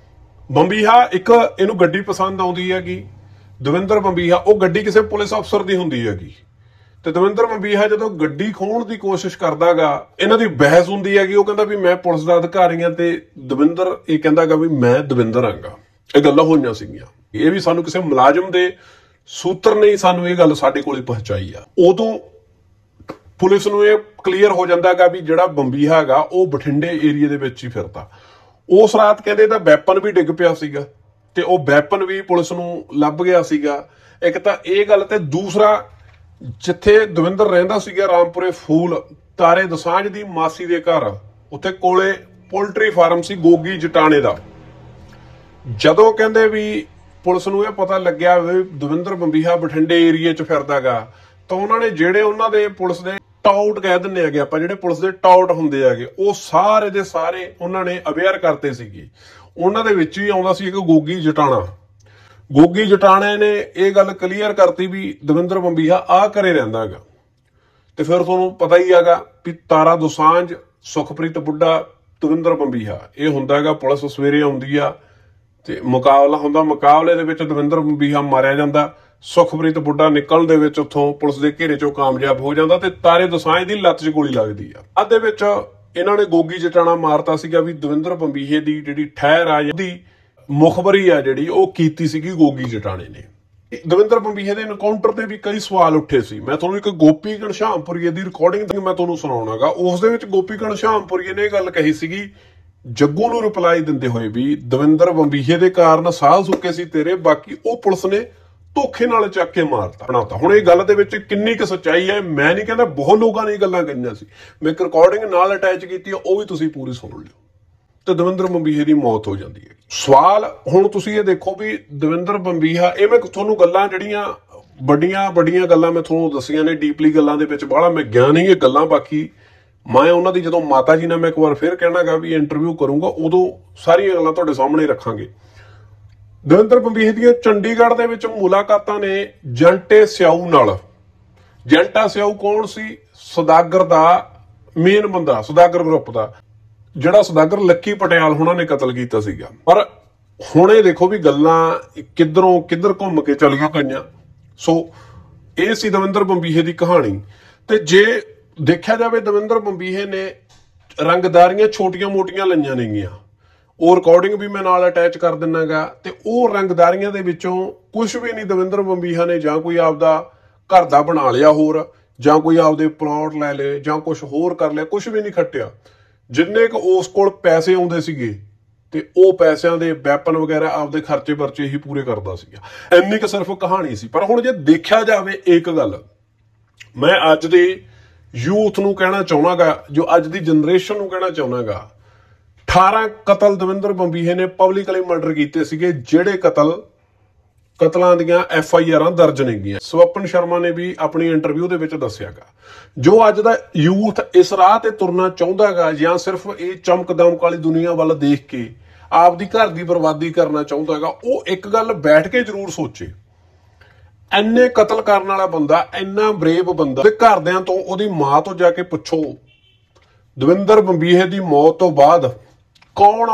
ਬੰਬੀਹਾ ਇੱਕ ਇਹਨੂੰ ਗੱਡੀ ਪਸੰਦ ਆਉਂਦੀ ਹੈਗੀ, ਦਵਿੰਦਰ ਬੰਬੀਹਾ ਉਹ ਗੱਡੀ ਕਿਸੇ ਪੁਲਿਸ ਅਫਸਰ ਦੀ ਹੁੰਦੀ ਹੈਗੀ ਤੇ ਦਵਿੰਦਰ ਬੰਬੀਹਾ ਜਦੋਂ ਗੱਡੀ ਖੋਹਣ ਦੀ ਕੋਸ਼ਿਸ਼ ਕਰਦਾਗਾ, ਇਹਨਾਂ ਦੀ ਬਹਿਸ ਹੁੰਦੀ ਹੈਗੀ। ਉਹ ਕਹਿੰਦਾ ਵੀ ਮੈਂ ਪੁਲਿਸ ਦਾ ਅਧਿਕਾਰੀ ਹਾਂ ਤੇ ਦਵਿੰਦਰ ਇਹ ਕਹਿੰਦਾਗਾ ਵੀ ਮੈਂ ਦਵਿੰਦਰ ਆਂਗਾ। ਇਹ ਗੱਲਾਂ ਹੋਈਆਂ ਸੀਗੀਆਂ। ਇਹ ਵੀ ਸਾਨੂੰ ਕਿਸੇ ਮੁਲਾਜ਼ਮ ਦੇ ਸੂਤਰ ਨੇ ਸਾਨੂੰ ਇਹ ਗੱਲ ਸਾਡੇ ਕੋਲੇ ਪਹੁੰਚਾਈ ਆ। ਉਦੋਂ ਪੁਲਿਸ ਨੂੰ ਇਹ ਕਲੀਅਰ ਹੋ ਜਾਂਦਾਗਾ ਵੀ ਜਿਹੜਾ ਬੰਬੀਹਾ ਹੈਗਾ ਉਹ ਬਠਿੰਡੇ ਏਰੀਏ ਦੇ ਵਿੱਚ ਹੀ ਫਿਰਦਾ। ਉਸ ਰਾਤ ਕਹਿੰਦੇ ਤਾਂ ਵੈਪਨ ਵੀ ਡਿੱਗ ਪਿਆ ਸੀਗਾ ਤੇ ਉਹ ਵੈਪਨ ਵੀ ਪੁਲਿਸ ਨੂੰ ਲੱਭ ਗਿਆ ਸੀਗਾ। ਇੱਕ ਤਾਂ ਇਹ ਗੱਲ, ਤੇ ਦੂਸਰਾ ਜਿੱਥੇ ਦਵਿੰਦਰ ਰਹਿੰਦਾ ਸੀਗਾ ਰਾਮਪੁਰੇ ਫੂਲ, ਤਾਰੇ ਦਸਾਂਝ ਦੀ ਮਾਸੀ ਦੇ ਘਰ, ਉੱਥੇ ਕੋਲੇ ਪੋਲਟਰੀ ਫਾਰਮ ਸੀ ਗੋਗੀ ਜਟਾਣੇ ਦਾ। ਜਦੋਂ ਕਹਿੰਦੇ ਵੀ ਪੁਲਿਸ ਨੂੰ ਇਹ ਪਤਾ ਲੱਗਿਆ ਵੀ ਦਵਿੰਦਰ ਬੰਬੀਹਾ ਬਠਿੰਡੇ ਏਰੀਏ 'ਚ ਫਿਰਦਾਗਾ ਤਾਂ ਉਹਨਾਂ ਨੇ ਜਿਹੜੇ ਉਹਨਾਂ ਦੇ ਪੁਲਿਸ ਦੇ ਟਾਊਟ ਕਹਿ ਦਿੰਦੇ ਹੈਗੇ ਆਪਾਂ, ਜਿਹੜੇ ਪੁਲਿਸ ਦੇ ਟਾਊਟ ਹੁੰਦੇ ਹੈਗੇ, ਉਹ ਸਾਰੇ ਦੇ ਸਾਰੇ ਉਹਨਾਂ ਨੇ ਅਵੇਅਰ ਕਰਤੇ ਸੀਗੇ। ਉਹਨਾਂ ਦੇ ਵਿੱਚ ਹੀ ਆਉਂਦਾ ਸੀ ਇੱਕ ਗੋਗੀ ਜਟਾਣਾ। ਗੋਗੀ ਜਟਾਣੇ ਨੇ ਇਹ ਗੱਲ ਕਲੀਅਰ ਕਰਤੀ ਵੀ ਦਵਿੰਦਰ ਬੰਬੀਹਾ ਆ ਘਰੇ ਰਹਿੰਦਾ ਹੈਗਾ। ਤੇ ਫਿਰ ਤੁਹਾਨੂੰ ਪਤਾ ਹੀ ਹੈਗਾ ਵੀ ਤਾਰਾ ਦੋਸਾਂਝ, ਸੁਖਪ੍ਰੀਤ ਬੁੱਢਾ, ਦਵਿੰਦਰ ਬੰਬੀਹਾ, ਇਹ ਹੁੰਦਾ ਹੈਗਾ ਪੁਲਿਸ ਸਵੇਰੇ ਆਉਂਦੀ ਆ ਤੇ ਮੁਕਾਬਲਾ ਹੁੰਦਾ। ਮੁਕਾਬਲੇ ਦੇ ਵਿੱਚ ਦਵਿੰਦਰ ਬੰਬੀਹਾ ਮਾਰਿਆ ਜਾਂਦਾ, ਸੁਖਪ੍ਰੀਤ ਬੁੱਢਾ ਨਿਕਲਣ ਦੇ ਵਿੱਚ ਉੱਥੋਂ ਪੁਲਿਸ ਦੇ ਘੇਰੇ ਚੋਂ ਕਾਮਯਾਬ ਹੋ ਜਾਂਦਾ ਤੇ ਤਾਰੇ ਦੋਸਾਂਝ ਦੀ ਲੱਤ 'ਚ ਗੋਲੀ ਲੱਗਦੀ ਆ। ਬਾਅਦ ਦੇ ਵਿੱਚ ਇਹਨਾਂ ਨੇ ਗੋਗੀ ਜਟਾਣਾ ਮਾਰਤਾ ਸੀਗਾ ਵੀ ਦਵਿੰਦਰ ਬੰਬੀਹੇ ਦੀ ਜਿਹੜੀ ਠਹਿਰ ਆ, ਉਹਦੀ ਮੁਖਬਰੀ ਆ ਜਿਹੜੀ, ਉਹ ਕੀਤੀ ਸੀਗੀ ਗੋਗੀ ਜਟਾਣੇ ਨੇ। ਦਵਿੰਦਰ ਬੰਬੀਹੇ ਦੇ ਐਨਕਾਊਂਟਰ ਤੇ ਵੀ ਕਈ ਸਵਾਲ ਉੱਠੇ ਸੀ। ਮੈਂ ਤੁਹਾਨੂੰ ਇੱਕ ਗੋਪੀ ਘਣਸ਼ਿਆਮਪੁਰੀਏ ਦੀ ਰਿਕਾਰਡਿੰਗ ਮੈਂ ਤੁਹਾਨੂੰ ਸੁਣਾਉਣਾਗਾ। ਉਸ ਦੇ ਵਿੱਚ ਗੋਪੀ ਘਣਸ਼ਿਆਮਪੁਰੀਏ ਨੇ ਇਹ ਗੱਲ ਕਹੀ ਸੀਗੀ ਜੱਗੂ ਨੂੰ ਰਿਪਲਾਈ ਦਿੰਦੇ ਹੋਏ ਵੀ ਦਵਿੰਦਰ ਬੰਬੀਹੇ ਦੇ ਕਾਰਨ ਸਾਹ ਸੁੱਕੇ ਸੀ ਤੇਰੇ, ਬਾਕੀ ਉਹ ਪੁਲਿਸ ਨੇ ਧੋਖੇ ਨਾਲ ਚੱਕ ਕੇ ਮਾਰਤਾ ਬਣਾਤਾ। ਹੁਣ ਇਹ ਗੱਲ ਦੇ ਵਿੱਚ ਕਿੰਨੀ ਕੁ ਸੱਚਾਈ ਹੈ ਮੈਂ ਨਹੀਂ ਕਹਿੰਦਾ, ਬਹੁਤ ਲੋਕਾਂ ਨੇ ਇਹ ਗੱਲਾਂ ਕਹੀਆਂ ਸੀ। ਮੈਂ ਇੱਕ ਰਿਕਾਰਡਿੰਗ ਨਾਲ ਅਟੈਚ ਕੀਤੀ, ਉਹ ਵੀ ਤੁਸੀਂ ਪੂਰੀ ਸੁਣ ਲਿਓ। ਤੇ ਦਵਿੰਦਰ ਬੰਬੀਹੇ ਦੀ ਮੌਤ ਹੋ ਜਾਂਦੀ ਹੈ। ਸਵਾਲ ਹੁਣ ਤੁਸੀਂ ਇਹ ਦੇਖੋ ਵੀ ਦਵਿੰਦਰ ਬੰਬੀਹਾ, ਇਹ ਮੈਂ ਤੁਹਾਨੂੰ ਗੱਲਾਂ ਜਿਹੜੀਆਂ ਵੱਡੀਆਂ ਗੱਲਾਂ ਮੈਂ ਤੁਹਾਨੂੰ ਦੱਸੀਆਂ ਨੇ, ਡੀਪਲੀ ਗੱਲਾਂ ਦੇ ਵਿੱਚ ਬਾਹਲਾ ਮੈਂ ਗਿਆ ਨਹੀਂ ਇਹ ਗੱਲਾਂ। ਬਾਕੀ ਮੈਂ ਉਹਨਾਂ ਦੀ ਜਦੋਂ ਮਾਤਾ ਜੀ ਨਾਲ ਮੈਂ ਇੱਕ ਵਾਰ ਫਿਰ ਕਹਿਣਾਗਾ ਵੀ ਇੰਟਰਵਿਊ ਕਰੂੰਗਾ, ਉਦੋਂ ਸਾਰੀਆਂ ਗੱਲਾਂ ਤੁਹਾਡੇ ਸਾਹਮਣੇ ਰੱਖਾਂਗੇ। ਦਵਿੰਦਰ ਬੰਬੀਹੇ ਦੀਆਂ ਚੰਡੀਗੜ੍ਹ ਦੇ ਵਿੱਚ ਮੁਲਾਕਾਤਾਂ ਨੇ ਜੰਟੇ ਸਿਆਊ ਨਾਲ। ਜੰਟਾ ਸਿਆਊ ਕੌਣ ਸੀ? ਸੌਦਾਗਰ ਦਾ ਮੇਨ ਬੰਦਾ, ਸੌਦਾਗਰ ਗਰੁੱਪ ਦਾ, ਜਿਹੜਾ ਸੌਦਾਗਰ ਲੱਕੀ ਪਟਿਆਲ ਹੁਣਾਂ ਨੇ ਕਤਲ ਕੀਤਾ ਸੀਗਾ। ਪਰ ਹੁਣ ਇਹ ਦੇਖੋ ਵੀ ਗੱਲਾਂ ਕਿੱਧਰ ਘੁੰਮ ਕੇ ਚਲੀਆਂ ਗਈਆਂ। ਸੋ ਇਹ ਸੀ ਦਵਿੰਦਰ ਬੰਬੀਹੇ ਦੀ ਕਹਾਣੀ। ਤੇ ਜੇ ਦੇਖਿਆ ਜਾਵੇ ਦਵਿੰਦਰ ਬੰਬੀਹੇ ਨੇ ਰੰਗਦਾਰੀਆਂ ਛੋਟੀਆਂ-ਮੋਟੀਆਂ ਲਈਆਂ ਨੇਗੀਆਂ, ਉਹ ਰਿਕਾਰਡਿੰਗ ਵੀ ਮੈਂ ਨਾਲ ਅਟੈਚ ਕਰ ਦਿੰਨਾਗਾ। ਤੇ ਉਹ ਰੰਗਦਾਰੀਆਂ ਦੇ ਵਿੱਚੋਂ ਕੁਝ ਵੀ ਨਹੀਂ ਦਵਿੰਦਰ ਬੰਬੀਹਾ ਨੇ ਜਾਂ ਕੋਈ ਆਪਦਾ ਘਰ ਦਾ ਬਣਾ ਲਿਆ ਹੋਰ, ਜਾਂ ਕੋਈ ਆਪਦੇ ਪਲਾਟ ਲੈ ਲਏ, ਜਾਂ ਕੁਝ ਹੋਰ ਕਰ ਲਿਆ, ਕੁਝ ਵੀ ਨਹੀਂ ਖੱਟਿਆ। ਜਿੰਨੇ ਕੁ ਉਸ ਕੋਲ ਪੈਸੇ ਆਉਂਦੇ ਸੀਗੇ ਤੇ ਉਹ ਪੈਸਿਆਂ ਦੇ ਵੈਪਨ ਵਗੈਰਾ ਆਪਦੇ ਖਰਚੇ ਵਰਚੇ ਹੀ ਪੂਰੇ ਕਰਦਾ ਸੀਗਾ। ਇੰਨੀ ਕੁ ਸਿਰਫ ਕਹਾਣੀ ਸੀ। ਪਰ ਹੁਣ ਜੇ ਦੇਖਿਆ ਜਾਵੇ ਇੱਕ ਗੱਲ ਮੈਂ ਅੱਜ ਦੇ ਯੂਥ ਨੂੰ ਕਹਿਣਾ ਚਾਹੁੰਦਾਗਾ, ਜੋ ਅੱਜ ਦੀ ਜਨਰੇਸ਼ਨ ਨੂੰ ਕਹਿਣਾ ਚਾਹੁੰਦਾਗਾ, 18 ਕਤਲ ਦਵਿੰਦਰ ਬੰਬੀਹੇ ਨੇ ਪਬਲਿਕਲੀ ਮਰਡਰ ਕੀਤੇ ਸੀਗੇ, ਜਿਹੜੇ ਕਤਲਾਂ ਦੀਆਂ FIRਾਂ ਦਰਜ ਨੇਗੀਆਂ। ਸਵਪਨ ਸ਼ਰਮਾ ਨੇ ਵੀ ਆਪਣੀ ਇੰਟਰਵਿਊ ਦੇ ਵਿੱਚ ਦੱਸਿਆਗਾ। ਜੋ ਅੱਜ ਦਾ ਯੂਥ ਇਸ ਰਾਹ ਤੇ ਤੁਰਨਾ ਚਾਹੁੰਦਾਗਾ ਜਾਂ ਸਿਰਫ ਇਹ ਚਮਕ ਦਮਕ ਵਾਲੀ ਦੁਨੀਆ ਵੱਲ ਦੇਖ ਕੇ ਆਪਦੀ ਘਰ ਦੀ ਬਰਬਾਦੀ ਕਰਨਾ ਚਾਹੁੰਦਾਗਾ, ਉਹ ਇੱਕ ਗੱਲ ਬੈਠ ਕੇ ਜ਼ਰੂਰ ਸੋਚੇ। ਇੰਨੇ ਕਤਲ ਕਰਨ ਵਾਲਾ ਬੰਦਾ, ਇੰਨਾ ਬਰੇਵ ਬੰਦਾ, ਤੇ ਘਰਦਿਆਂ ਤੋਂ, ਉਹਦੀ ਮਾਂ ਤੋਂ ਜਾ ਕੇ ਪੁੱਛੋ ਦਵਿੰਦਰ ਬੰਬੀਹੇ ਦੀ ਮੌਤ ਤੋਂ ਬਾਅਦ ਕੌਣ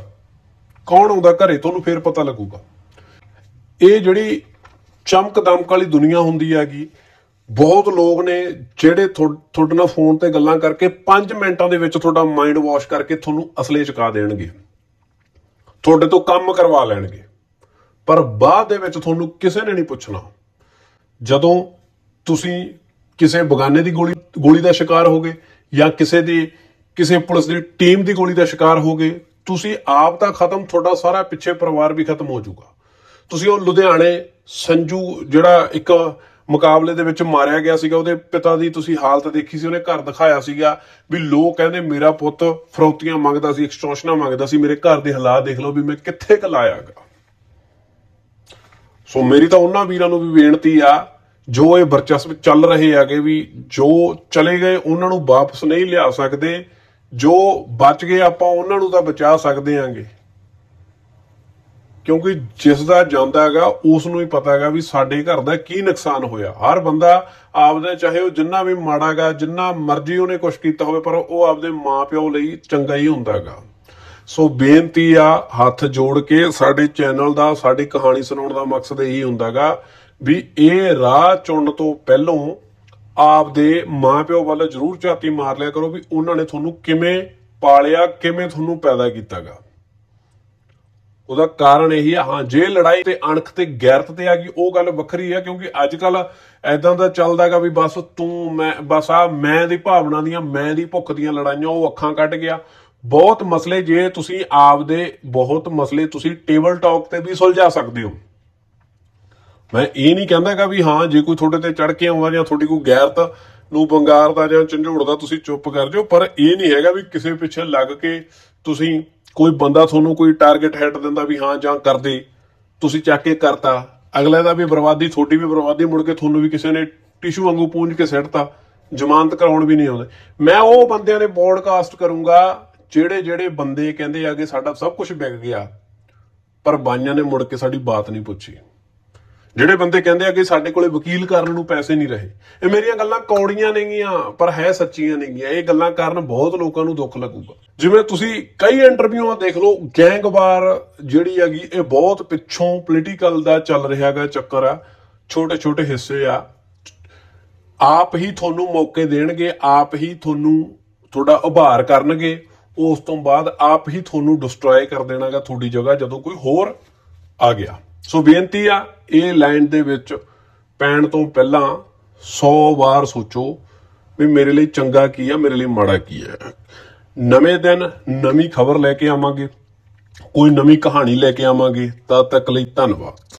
ਆਉਂਦਾ ਘਰੇ, ਤੁਹਾਨੂੰ ਫੇਰ ਪਤਾ ਲੱਗੂਗਾ। ਇਹ ਜਿਹੜੀ ਚਮਕ ਦਮਕ ਵਾਲੀ ਦੁਨੀਆ ਹੁੰਦੀ ਹੈਗੀ, ਬਹੁਤ ਲੋਕ ਨੇ ਜਿਹੜੇ ਤੁਹਾਡੇ ਨਾਲ ਫੋਨ ਤੇ ਗੱਲਾਂ ਕਰਕੇ 5 ਮਿੰਟਾਂ ਦੇ ਵਿੱਚ ਤੁਹਾਡਾ ਮਾਈਂਡ ਵਾਸ਼ ਕਰਕੇ ਤੁਹਾਨੂੰ ਅਸਲੇ ਚੁਕਾ ਦੇਣਗੇ, ਤੁਹਾਡੇ ਤੋਂ ਕੰਮ ਕਰਵਾ ਲੈਣਗੇ। ਪਰ ਬਾਅਦ ਦੇ ਵਿੱਚ ਤੁਹਾਨੂੰ ਕਿਸੇ ਨੇ ਨਹੀਂ ਪੁੱਛਣਾ। ਜਦੋਂ ਤੁਸੀਂ ਕਿਸੇ ਬਗਾਨੇ ਦੀ ਗੋਲੀ ਦਾ ਸ਼ਿਕਾਰ ਹੋ ਗਏ ਜਾਂ ਕਿਸੇ ਪੁਲਿਸ ਦੀ ਟੀਮ ਦੀ ਗੋਲੀ ਦਾ ਸ਼ਿਕਾਰ ਹੋ ਗਏ, ਤੁਸੀਂ ਆਪ ਤਾਂ ਖਤਮ, ਤੁਹਾਡਾ ਸਾਰਾ ਪਿੱਛੇ ਪਰਿਵਾਰ ਵੀ ਖਤਮ ਹੋ ਜਾਊਗਾ। ਤੁਸੀਂ ਉਹ ਲੁਧਿਆਣੇ ਸੰਜੂ ਜਿਹੜਾ ਇੱਕ ਮੁਕਾਬਲੇ ਦੇ ਵਿੱਚ ਮਾਰਿਆ ਗਿਆ ਸੀਗਾ, ਉਹਦੇ ਪਿਤਾ ਦੀ ਤੁਸੀਂ ਹਾਲਤ ਦੇਖੀ ਸੀ, ਉਹਨੇ ਘਰ ਦਿਖਾਇਆ ਸੀਗਾ ਵੀ ਲੋਕ ਕਹਿੰਦੇ ਮੇਰਾ ਪੁੱਤ ਫਰੌਤੀਆਂ ਮੰਗਦਾ ਸੀ, ਐਕਸਟੋਰਸ਼ਨਾਂ ਮੰਗਦਾ ਸੀ, ਮੇਰੇ ਘਰ ਦੇ ਹਾਲਾਤ ਦੇਖ ਲਓ ਵੀ ਮੈਂ ਕਿੱਥੇ ਕਲਾਇਆਗਾ। ਸੋ ਮੇਰੀ ਤਾਂ ਉਹਨਾਂ ਵੀਰਾਂ ਨੂੰ ਵੀ ਬੇਨਤੀ ਆ ਜੋ ਇਹ ਵਰਚਸਪ ਚੱਲ ਰਹੇ ਹੈਗੇ, ਵੀ ਜੋ ਚਲੇ ਗਏ ਉਹਨਾਂ ਨੂੰ ਵਾਪਸ ਨਹੀਂ ਲਿਆ ਸਕਦੇ, ਜੋ ਬਚ ਗਏ ਆਪਾਂ ਉਹਨਾਂ ਨੂੰ ਤਾਂ ਬਚਾ ਸਕਦੇ ਆਂਗੇ। ਕਿਉਂਕਿ ਜਿਸ ਦਾ ਜਾਂਦਾ ਹੈਗਾ ਉਸ ਨੂੰ ਹੀ ਪਤਾ ਹੈਗਾ ਵੀ ਸਾਡੇ ਘਰ ਦਾ ਕੀ ਨੁਕਸਾਨ ਹੋਇਆ। ਹਰ ਬੰਦਾ ਆਪਦਾ, ਚਾਹੇ ਉਹ ਜਿੰਨਾ ਵੀ ਮਾੜਾ ਹੈਗਾ, ਜਿੰਨਾ ਮਰਜ਼ੀ ਉਹਨੇ ਕੁਛ ਕੀਤਾ ਹੋਵੇ, ਪਰ ਉਹ ਆਪਦੇ ਮਾਂ-ਪਿਓ ਲਈ ਚੰਗਾ ਹੀ ਹੁੰਦਾ ਹੈਗਾ। ਸੋ ਬੇਨਤੀ ਆ ਹੱਥ ਜੋੜ ਕੇ, ਸਾਡੇ ਚੈਨਲ ਦਾ, ਸਾਡੀ ਕਹਾਣੀ ਸੁਣਾਉਣ ਦਾ ਮਕਸਦ ਇਹੀ ਹੁੰਦਾ ਹੈਗਾ ਵੀ ਇਹ ਰਾਹ ਚੁਣਨ ਤੋਂ ਪਹਿਲਾਂ ਆਪਦੇ ਮਾਂ-ਪਿਓ ਵੱਲ ਜ਼ਰੂਰ ਝਾਤੀ ਮਾਰ ਲਿਆ ਕਰੋ ਵੀ ਉਹਨਾਂ ਨੇ ਤੁਹਾਨੂੰ ਕਿਵੇਂ ਪਾਲਿਆ, ਕਿਵੇਂ ਤੁਹਾਨੂੰ ਪੈਦਾ ਕੀਤਾਗਾ। ਉਹਦਾ ਕਾਰਨ ਇਹੀ ਆ। ਹਾਂ, ਜੇ ਲੜਾਈ ਤੇ ਅਣਖ ਤੇ ਗੈਰਤ ਤੇ ਆ ਗਈ, ਉਹ ਗੱਲ ਵੱਖਰੀ ਆ। ਕਿਉਂਕਿ ਅੱਜ ਕੱਲ ਐਦਾਂ ਦਾ ਚੱਲਦਾ ਹੈਗਾ ਵੀ ਬਸ ਤੂੰ ਮੈਂ, ਬਸ ਆ ਮੈਂ ਦੀ ਭਾਵਨਾ ਦੀਆਂ, ਮੈਂ ਦੀ ਭੁੱਖ ਦੀਆਂ ਲੜਾਈਆਂ, ਉਹ ਅੱਖਾਂ ਕੱਢ ਗਿਆ। ਬਹੁਤ ਮਸਲੇ, ਜੇ ਤੁਸੀਂ ਆਪਦੇ ਬਹੁਤ ਮਸਲੇ ਤੁਸੀਂ ਟੇਬਲ ਟਾਕ ਤੇ ਵੀ ਸੁਲਝਾ ਸਕਦੇ ਹੋ। ਮੈਂ ਇਹ ਨਹੀਂ ਕਹਿੰਦਾ ਹੈਗਾ ਵੀ ਹਾਂ ਜੇ ਕੋਈ ਤੁਹਾਡੇ ਤੇ ਚੜ ਕੇ ਆਉਂਦਾ ਜਾਂ ਤੁਹਾਡੀ ਕੋਈ ਗੈਰਤ ਨੂੰ ਬੰਗਾਰਦਾ ਜਾਂ ਝੰਜੋੜਦਾ ਤੁਸੀਂ ਚੁੱਪ ਕਰ ਜਾਓ। ਪਰ ਇਹ ਨਹੀਂ ਹੈਗਾ ਵੀ ਕਿਸੇ ਪਿੱਛੇ ਲੱਗ ਕੇ ਤੁਸੀਂ, ਕੋਈ ਬੰਦਾ ਤੁਹਾਨੂੰ ਕੋਈ ਟਾਰਗੇਟ ਹਿੱਟ ਦਿੰਦਾ ਵੀ ਹਾਂ ਜਾਂ ਕਰਦੇ, ਤੁਸੀਂ ਚੱਕ ਕੇ ਕਰਤਾ, ਅਗਲੇ ਦਾ ਵੀ ਬਰਬਾਦੀ, ਤੁਹਾਡੀ ਵੀ ਬਰਬਾਦੀ, ਮੁੜ ਕੇ ਤੁਹਾਨੂੰ ਵੀ ਕਿਸੇ ਨੇ ਟਿਸ਼ੂ ਵਾਂਗੂ ਪੂੰਝ ਕੇ ਸਿੱਟਤਾ, ਜ਼ਮਾਨਤ ਕਰਾਉਣ ਵੀ ਨਹੀਂ ਆਉਂਦੇ। ਮੈਂ ਉਹ ਬੰਦਿਆਂ ਦੇ ਪੋਡਕਾਸਟ ਕਰੂੰਗਾ ਜਿਹੜੇ ਬੰਦੇ ਕਹਿੰਦੇ ਆ ਕਿ ਸਾਡਾ ਸਭ ਕੁਝ ਵਿਕ ਗਿਆ ਪਰ ਬਾਈਆਂ ਨੇ ਮੁੜ ਕੇ ਸਾਡੀ ਬਾਤ ਨਹੀਂ ਪੁੱਛੀ। ਜਿਹੜੇ ਬੰਦੇ ਕਹਿੰਦੇ ਆ ਕਿ ਸਾਡੇ ਕੋਲੇ ਵਕੀਲ ਕਰਨ ਨੂੰ ਪੈਸੇ ਨਹੀਂ ਰਹੇ। ਇਹ ਮੇਰੀਆਂ ਗੱਲਾਂ ਕੌੜੀਆਂ ਨੇਗੀਆਂ ਪਰ ਹੈ ਸੱਚੀਆਂ ਨੇਗੀਆਂ। ਇਹ ਗੱਲਾਂ ਕਾਰਨ ਬਹੁਤ ਲੋਕਾਂ ਨੂੰ ਦੁੱਖ ਲੱਗੂਗਾ। ਜਿਵੇਂ ਤੁਸੀਂ ਕਈ ਇੰਟਰਵਿਊਆਂ ਦੇਖ ਲਓ, ਗੈਂਗਵਾਰ ਜਿਹੜੀ ਹੈਗੀ ਇਹ ਬਹੁਤ ਪਿੱਛੋਂ ਪੋਲੀਟੀਕਲ ਦਾ ਚੱਲ ਰਿਹਾ ਹੈਗਾ ਚੱਕਰ ਆ, ਛੋਟੇ ਛੋਟੇ ਹਿੱਸੇ ਆ। ਆਪ ਹੀ ਤੁਹਾਨੂੰ ਮੌਕੇ ਦੇਣਗੇ, ਆਪ ਹੀ ਤੁਹਾਡਾ ਉਭਾਰ ਕਰਨਗੇ, ਉਸ ਤੋਂ ਬਾਅਦ ਆਪ ਹੀ ਤੁਹਾਨੂੰ ਡਿਸਟਰੋਏ ਕਰ ਦੇਣਾਗਾ ਤੁਹਾਡੀ ਜਗ੍ਹਾ ਜਦੋਂ ਕੋਈ ਹੋਰ ਆ ਗਿਆ। ਸੋ ਬੇਨਤੀ ਆ, ਇਹ ਲਾਈਨ ਦੇ ਵਿੱਚ ਪੈਣ ਤੋਂ ਪਹਿਲਾਂ 100 ਵਾਰ ਸੋਚੋ ਵੀ ਮੇਰੇ ਲਈ ਚੰਗਾ ਕੀ ਆ, ਮੇਰੇ ਲਈ ਮਾੜਾ ਕੀ ਹੈ। ਨਵੇਂ ਦਿਨ ਨਵੀਂ ਖਬਰ ਲੈ ਕੇ ਆਵਾਂਗੇ, ਕੋਈ ਨਵੀਂ ਕਹਾਣੀ ਲੈ ਕੇ ਆਵਾਂਗੇ। ਤਦ ਤੱਕ ਲਈ ਧੰਨਵਾਦ।